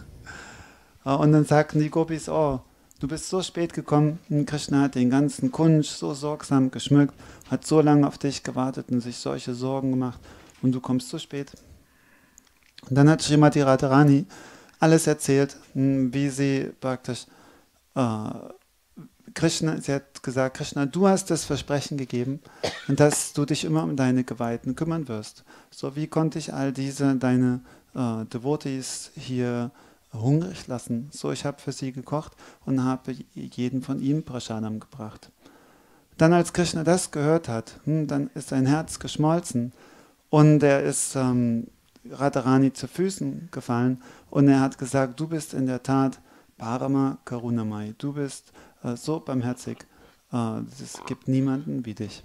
Und dann sagten die Gopis, oh, du bist so spät gekommen. Und Krishna hat den ganzen Kunsch so sorgsam geschmückt, hat so lange auf dich gewartet und sich solche Sorgen gemacht und du kommst so spät. Und dann hat Srimati Radharani alles erzählt, wie sie praktisch äh, Krishna, sie hat gesagt, Krishna, du hast das Versprechen gegeben, dass du dich immer um deine Geweihten kümmern wirst. So, wie konnte ich all diese, deine äh, Devotees hier hungrig lassen? So, ich habe für sie gekocht und habe jeden von ihnen Prasadam gebracht. Dann, als Krishna das gehört hat, hm, dann ist sein Herz geschmolzen und er ist ähm, Radharani zu Füßen gefallen und er hat gesagt, du bist in der Tat Parama Karunamai, du bist äh, so barmherzig, äh, es gibt niemanden wie dich.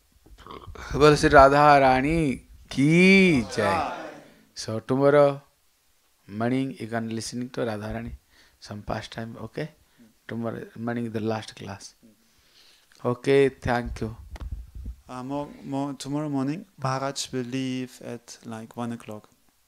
Bol Shri Radharani ki jai. So tomorrow morning you can listening to Radharani some pastime, okay? Tomorrow morning the last class. Okay, thank you. Uh, more, more, tomorrow morning, Maharaj will leave at like one o'clock.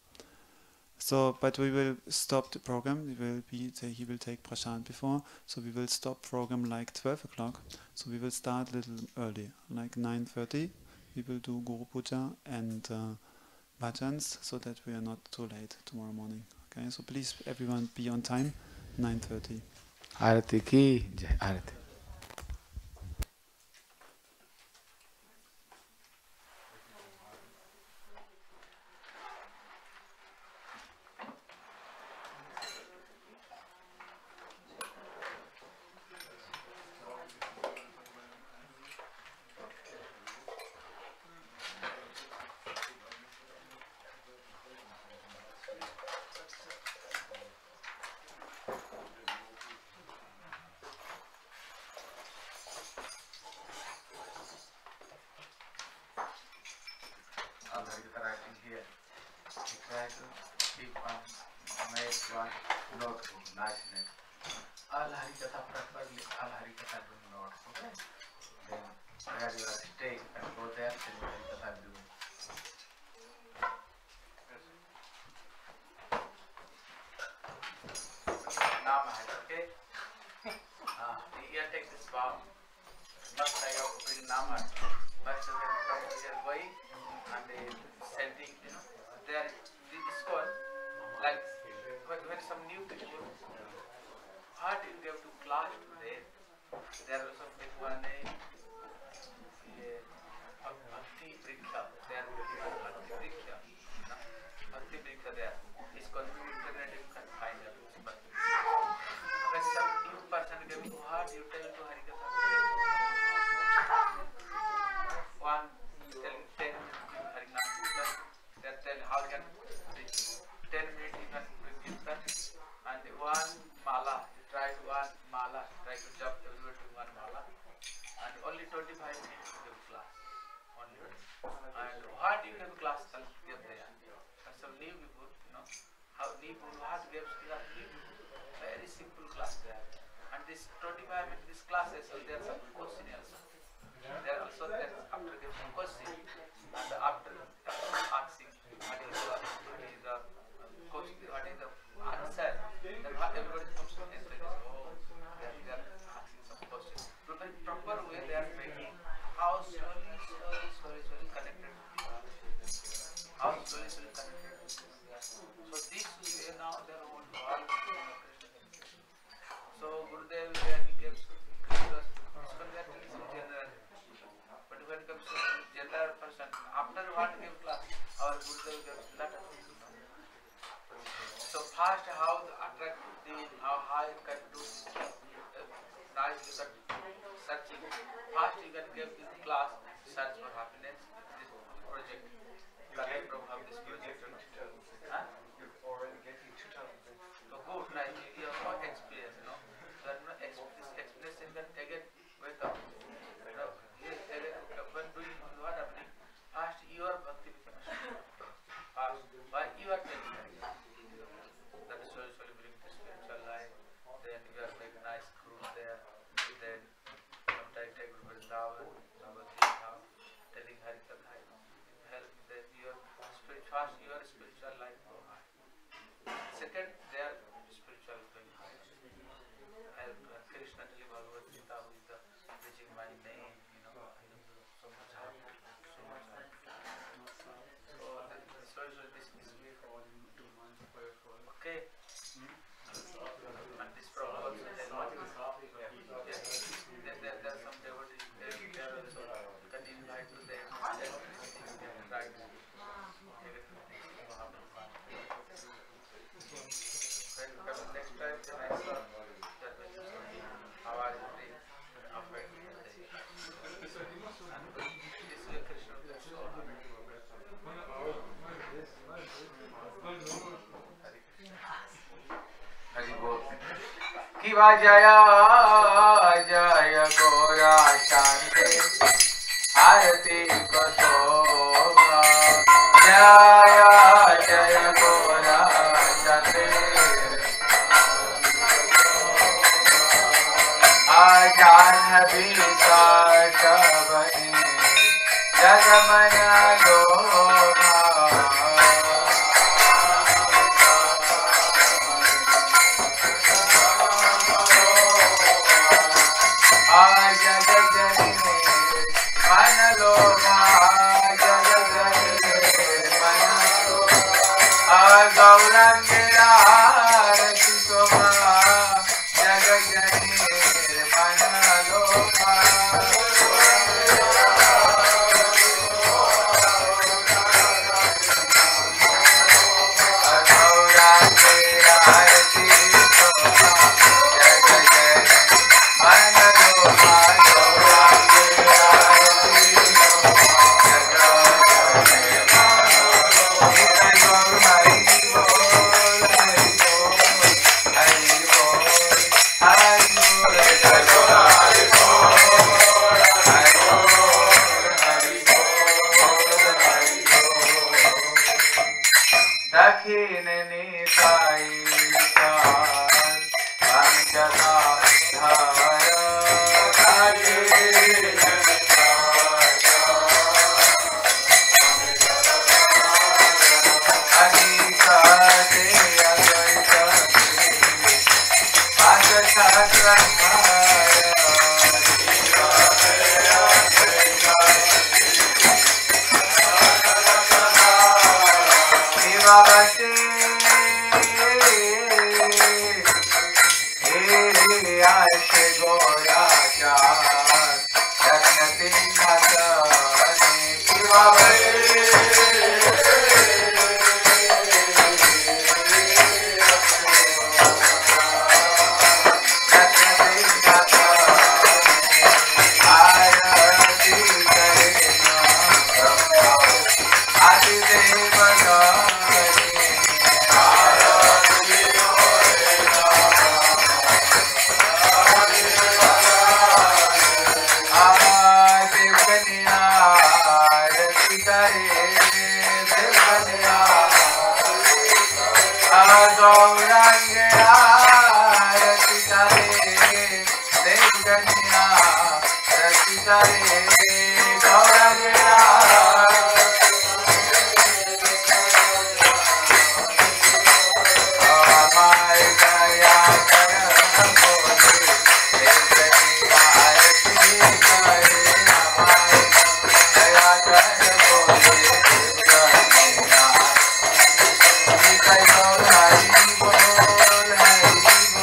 So, but we will stop the program. We will be, he will take prasad before, so we will stop program like twelve o'clock. So we will start a little early, like nine thirty. We will do Guru Puja and uh, bhajans, so that we are not too late tomorrow morning. Okay, so please everyone be on time, nine thirty. Arati ki jai, Arati. attract the how high you can do uh, nice you can searching fast you can give this class search for happiness this project Bhagavad Prabhu have this project huh? You're already getting two thousand so good nice you have more experience you know you are not ex this experience can again wake up you know again when doing what happening fast your bhakti becomes fast why you are telling that is usually bring to spiritual life. Then you are making nice cruise there. Then sometimes take Vrindavan, Navadvip, telling Harikatha, help then your spirit fast your spiritual life go high. Second, their spiritual going high. Help uh, Krishna telling Bhagavad Gita who is the preaching my name, you know, so much happy, so much happy. So so this is way for two months. Okay. And this problem also then what is happening? Then there there are some devotees there there also can invite to them. Then right. When come next time then I saw that how I will be afraid. This is a Krishna so Kiva Jaya Jaya Gora Shante Harati Kosoga Jaya Jaya Gora Shante Ajanhavi Sartabani Jagamana Loga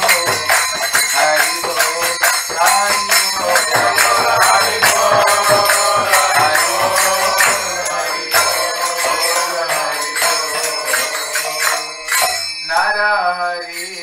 Hari Bol, Hari Bol, Hari Bol.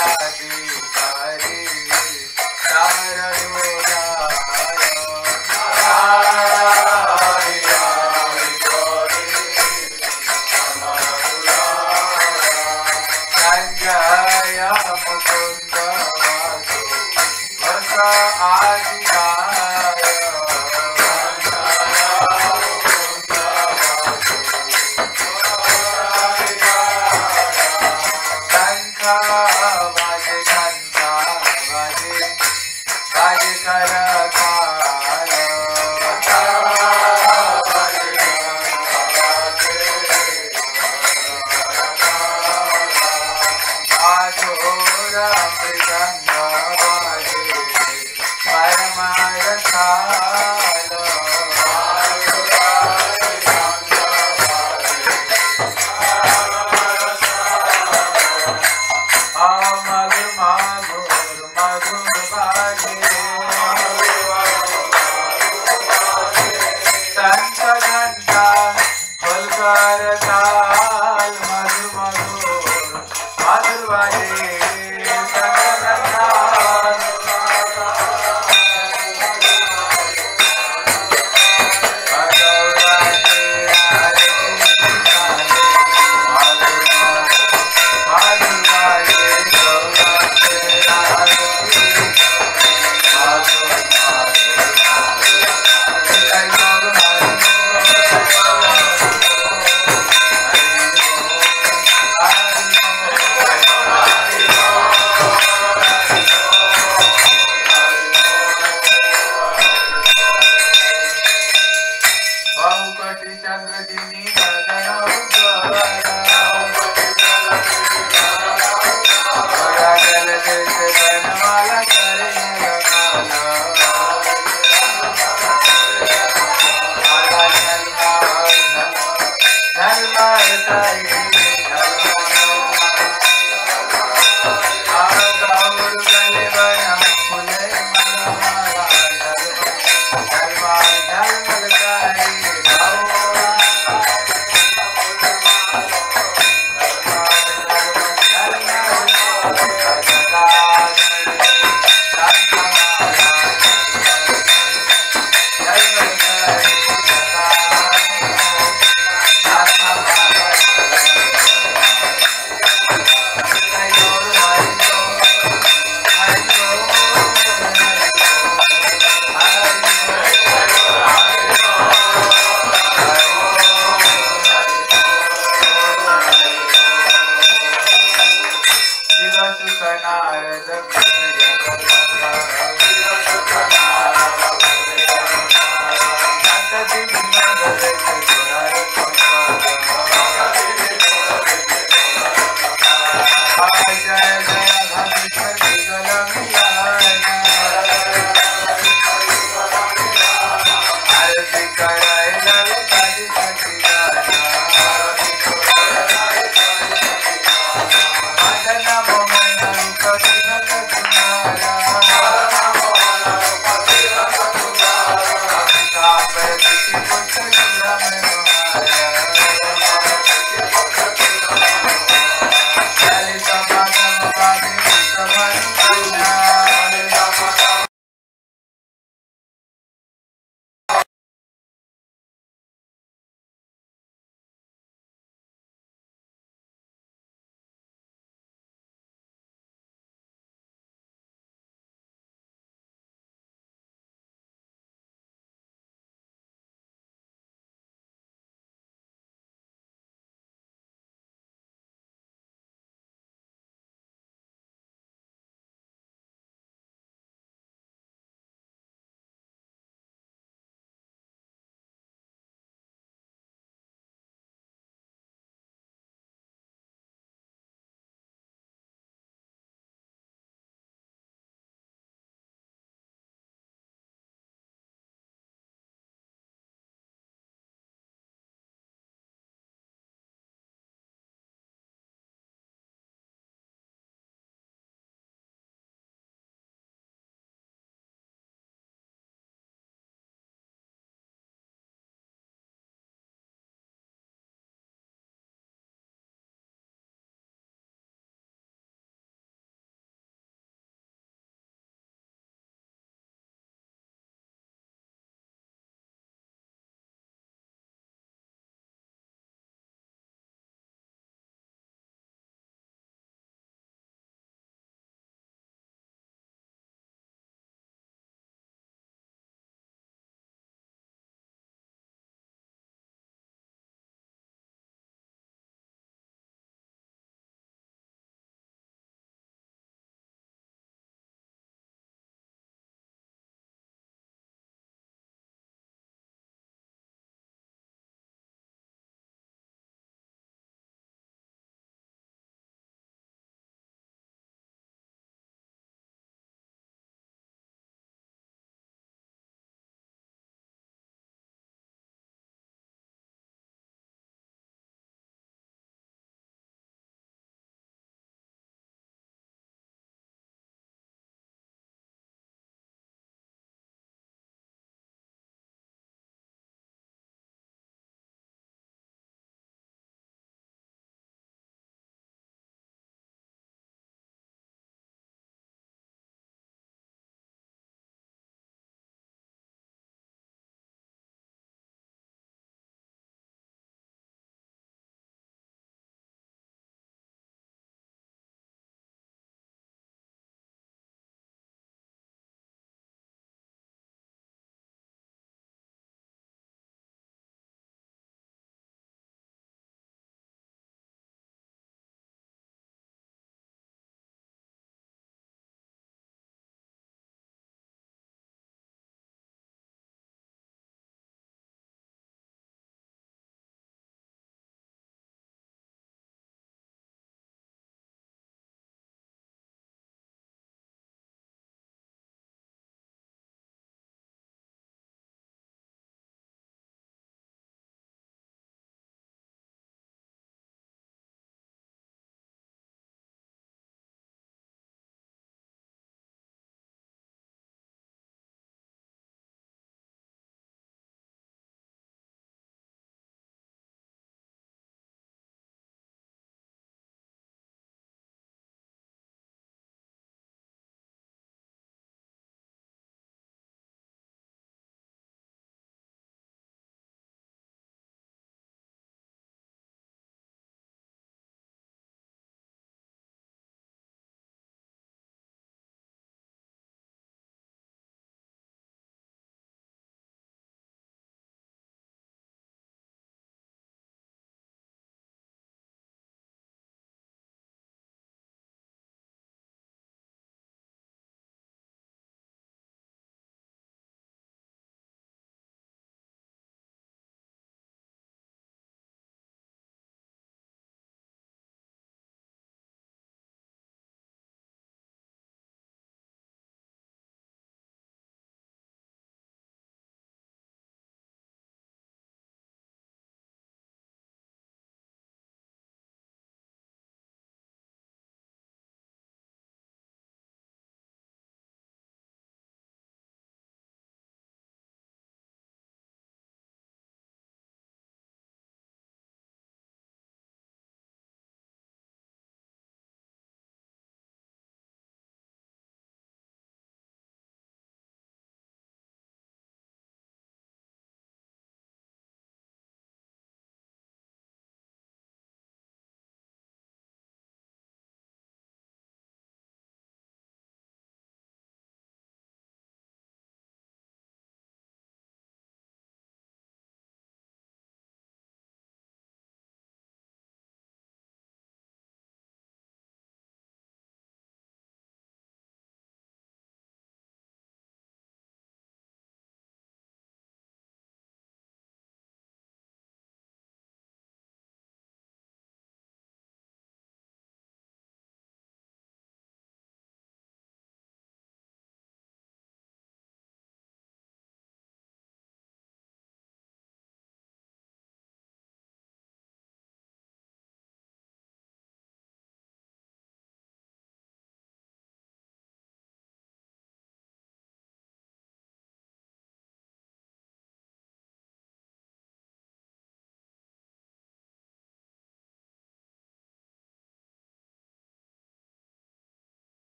Adana Mohan Katina Katina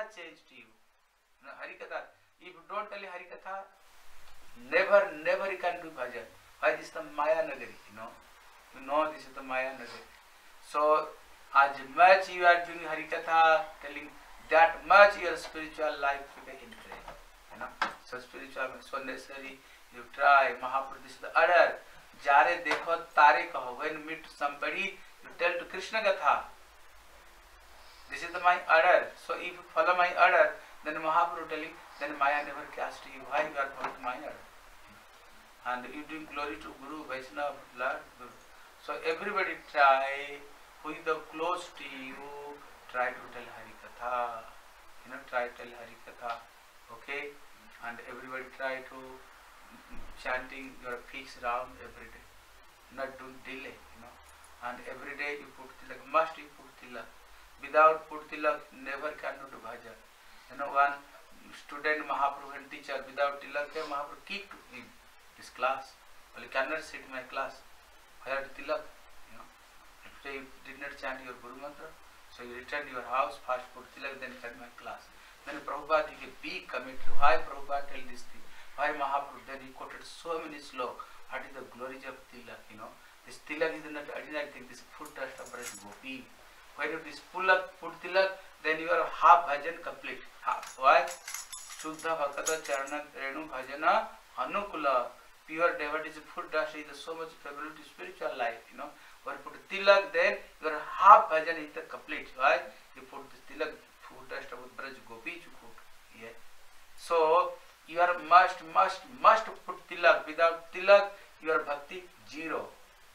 Harikatha changed you. You know, Harikatha. If you don't tell Harikatha, never, never you can do bhajan. Why this is the Maya Nagari, you know? You know this is the Maya Nagari. So, as much you are doing Harikatha, telling that much your spiritual life will be increased. You know? So spiritual is so necessary. You try. Mahaprabhu, this is the order. Jare dekho tare kaho. When you meet somebody, you tell to Krishna Gatha. This is the my order. So if you follow my order, then Mahaprabhu telling, then Maya never cast you. Why you are following my order? And you doing glory to Guru, Vaishnava, Lord. So everybody try, who is the close to you, try to tell Harikatha. You know, try to tell Harikatha. Okay? And everybody try to chanting your fixed round every day. Not doing delay, you know. And every day you put tilak. Must you put tilak. Without put tilak, never can do bhajan. You know, one student Mahaprabhu and teacher without tilak, Mahaprabhu kicked him. This class. Well, you cannot sit in my class. Why are tilak? You know. If you did not chant your Guru mantra, so you return to your house, first put tilak, then come my class. Then Prabhupada he gave big commentary. Why Prabhupada tell this thing? Why Mahaprabhu? Then he quoted so many slokas. What is the glory of tilak? You know, this tilak is not ordinary thing. This foot dust of Braj Gopi. When you this pulak put tilak, then your half bhajan complete. Half. Why? Shuddha Bhakata Charana Renu Bhajana Anukula. Pure devotee's foot dust is so much favorable to spiritual life. You know, when you put tilak, then your half bhajan is the complete. Why? You put this tilak. Braj Gopi you put. Yeah. So you are must, must, must put tilak. Without tilak, your bhakti zero.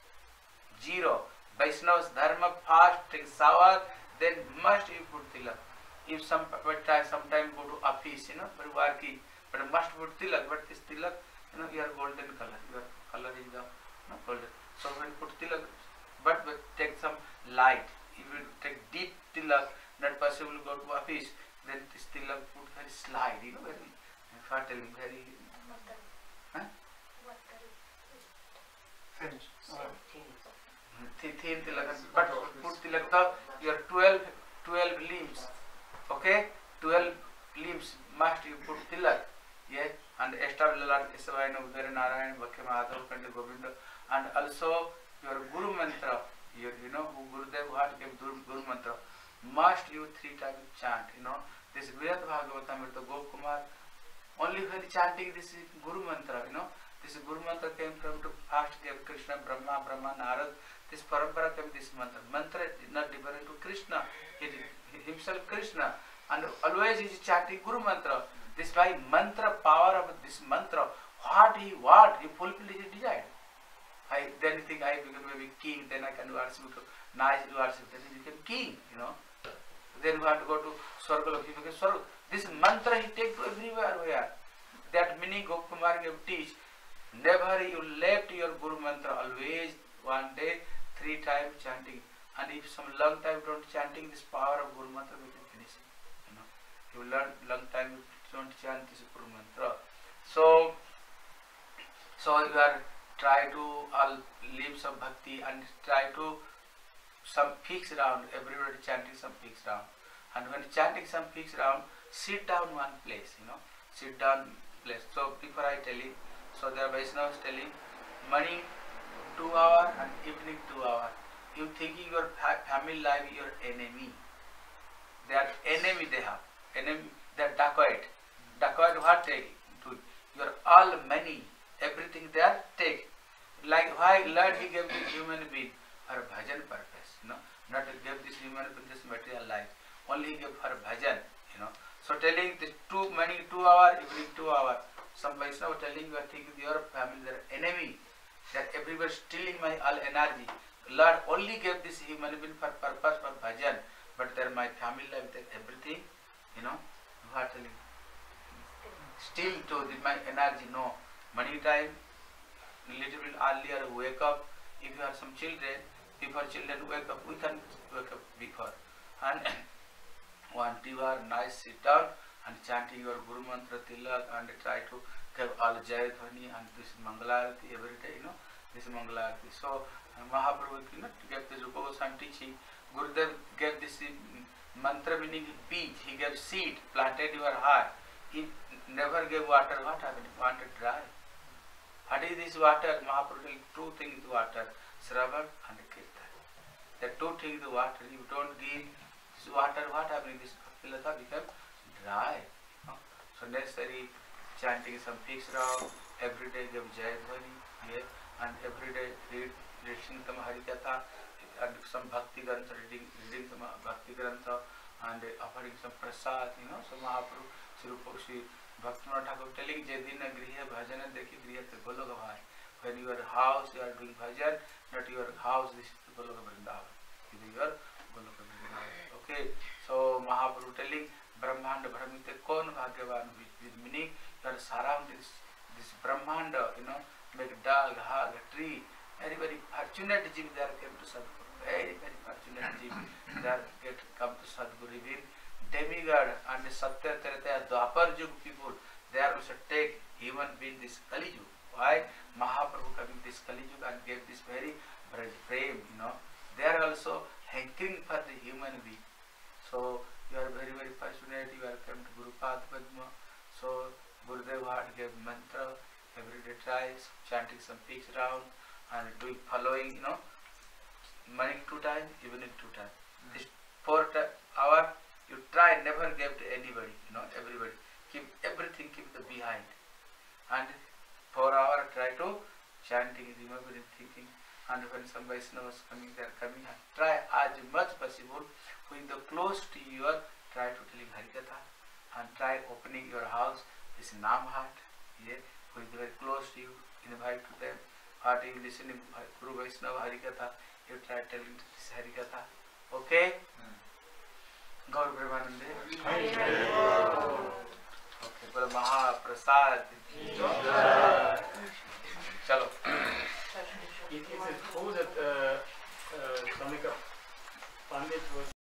Zero. Vaishnav's dharma fast, take shower, then must you put tilak. If some sometime go to office, you know, but working, but must put tilak. But this tilak, you know, you are golden color. Your color is the you know, golden. So when put tilak, but, but take some light. If you take deep tilak, not possible to go to office, then this tilak put very slide, you know, very fertile, very huh? Finish. Thin, thin tilak, but put tilak the your twelve, twelve limbs, okay, twelve limbs must you put tilak, yeah, and establish Lord Kesavayana, Udara Narayana, Bhakya Madhav, Kanda Govinda, and also your Guru mantra, your, you know, Gurudev what gave Guru mantra. Must you three times chant, you know. This Virat Bhagavatamrita Gokumar, only when chanting this Guru mantra, you know. This Guru mantra came from to first gave Krishna, Brahma, Brahma, Narad. This parampara came this mantra. Mantra is not different to Krishna. He himself Krishna. And always he is chanting Guru mantra. This by mantra, power of this mantra, what he what, he fulfilled his desire. I then think I become maybe king, then I can worship, nice worship, then he became king, you know. Then you have to go to Swargalok, he became Swargalok. This mantra he take to everywhere where. That meaning Gokumar gave teach. Never you left your Guru mantra, always one day, three times chanting. And if some long time don't chanting, this power of Guru mantra will be finishing. You know. You learn long time you don't chant this Guru mantra. So so you are try to all live some bhakti and try to some fixed round, everybody chanting some fixed round. And when chanting some fixed round, sit down one place, you know, sit down place. So before I tell you, so the Vaishnavas telling, morning two hour and evening two hour. You thinking your family life your enemy. They are enemy they have. Enemy, they are dacoit. Dacoit what they do? Your all money, everything they are take. Like why Lord he gave this human being for bhajan purpose, you know, not to give this human being this material life, only give for bhajan, you know. So telling this two money two hour, evening two hour. Some Vaishnava telling you are thinking your family their enemy, that everywhere stealing my all energy. Lord only gave this human being for purpose for bhajan, but there my family life that everything, you know, you are telling. Still to the, my energy, no. Money time, little bit earlier wake up. If you have some children, before children wake up, we can wake up before. And one two hour nice sit down and chanting your Guru mantra tilak and try to give all Jai Dhwani and this Mangalarati every day, you know, this Mangalarati. So Mahaprabhu, you know, gave this Rupa Goswami teaching. Gurudev gave this Mantra meaning beach. He gave seed, planted your heart. He never gave water. What happened? Water dry. What is this water? Mahaprabhu telling two things is water, Shravan and Kirtan. The two things is water. If you don't give this water, what happens? This Kapilata becomes dry. You know? So necessary chanting some fixed round, every day give Jai Dhwani, yeah, and every day read, reading some Harikatha, and some Bhakti Grantha, reading, reading some Bhakti Grantha, and offering some prasad, you know, so Mahaprabhu, Sri Rupa, Bhaktivinoda Thakur telling Jedina Griha Bhajana Dekhi Griha Goloka Bhai. When your house you are doing bhajan, not your house, this is Goloka Vrindavan. This is your Goloka Vrindavan. Okay, so Mahaprabhu telling Brahmanda Brahmite Kon Bhagyavan, with meaning you are surrounded this, this Brahmanda, you know, make a dog, hug, a tree. Very, very fortunate Jeev there came to Sadguru. Very, very fortunate Jeev there get come to Sadguru. Even demigod and Satya Treta Dwapar Yug people, they are also take human being this Kali Yug. Why? Mahaprabhu coming this Kali Yug and gave this very frame, you know. They are also hankering for the human being. So you are very, very fortunate. You are come to Guru Pad Padma. So Gurudev had gave mantra, everyday tries, chanting some fixed round and doing following, you know, morning two times, evening two times. Mm-hmm. This four hour you try, never give to anybody, you know, everybody. Keep everything, keep the behind. And four hour try to chanting, remembering, thinking. And when some Vaishnavas coming, they are coming, and try as much possible, with the close to your, try to telling Harikatha, and try opening your house, this Nam Hat, yeah, who is very close to you, invite to them. Or you listening Guru Vaishnava Harikatha, you try telling this Harikatha. Okay? Hmm. Gaur Brahmanande. Okay, but Mahaprasad. Chalo. It is a true that uh, uh, Samika Pandit was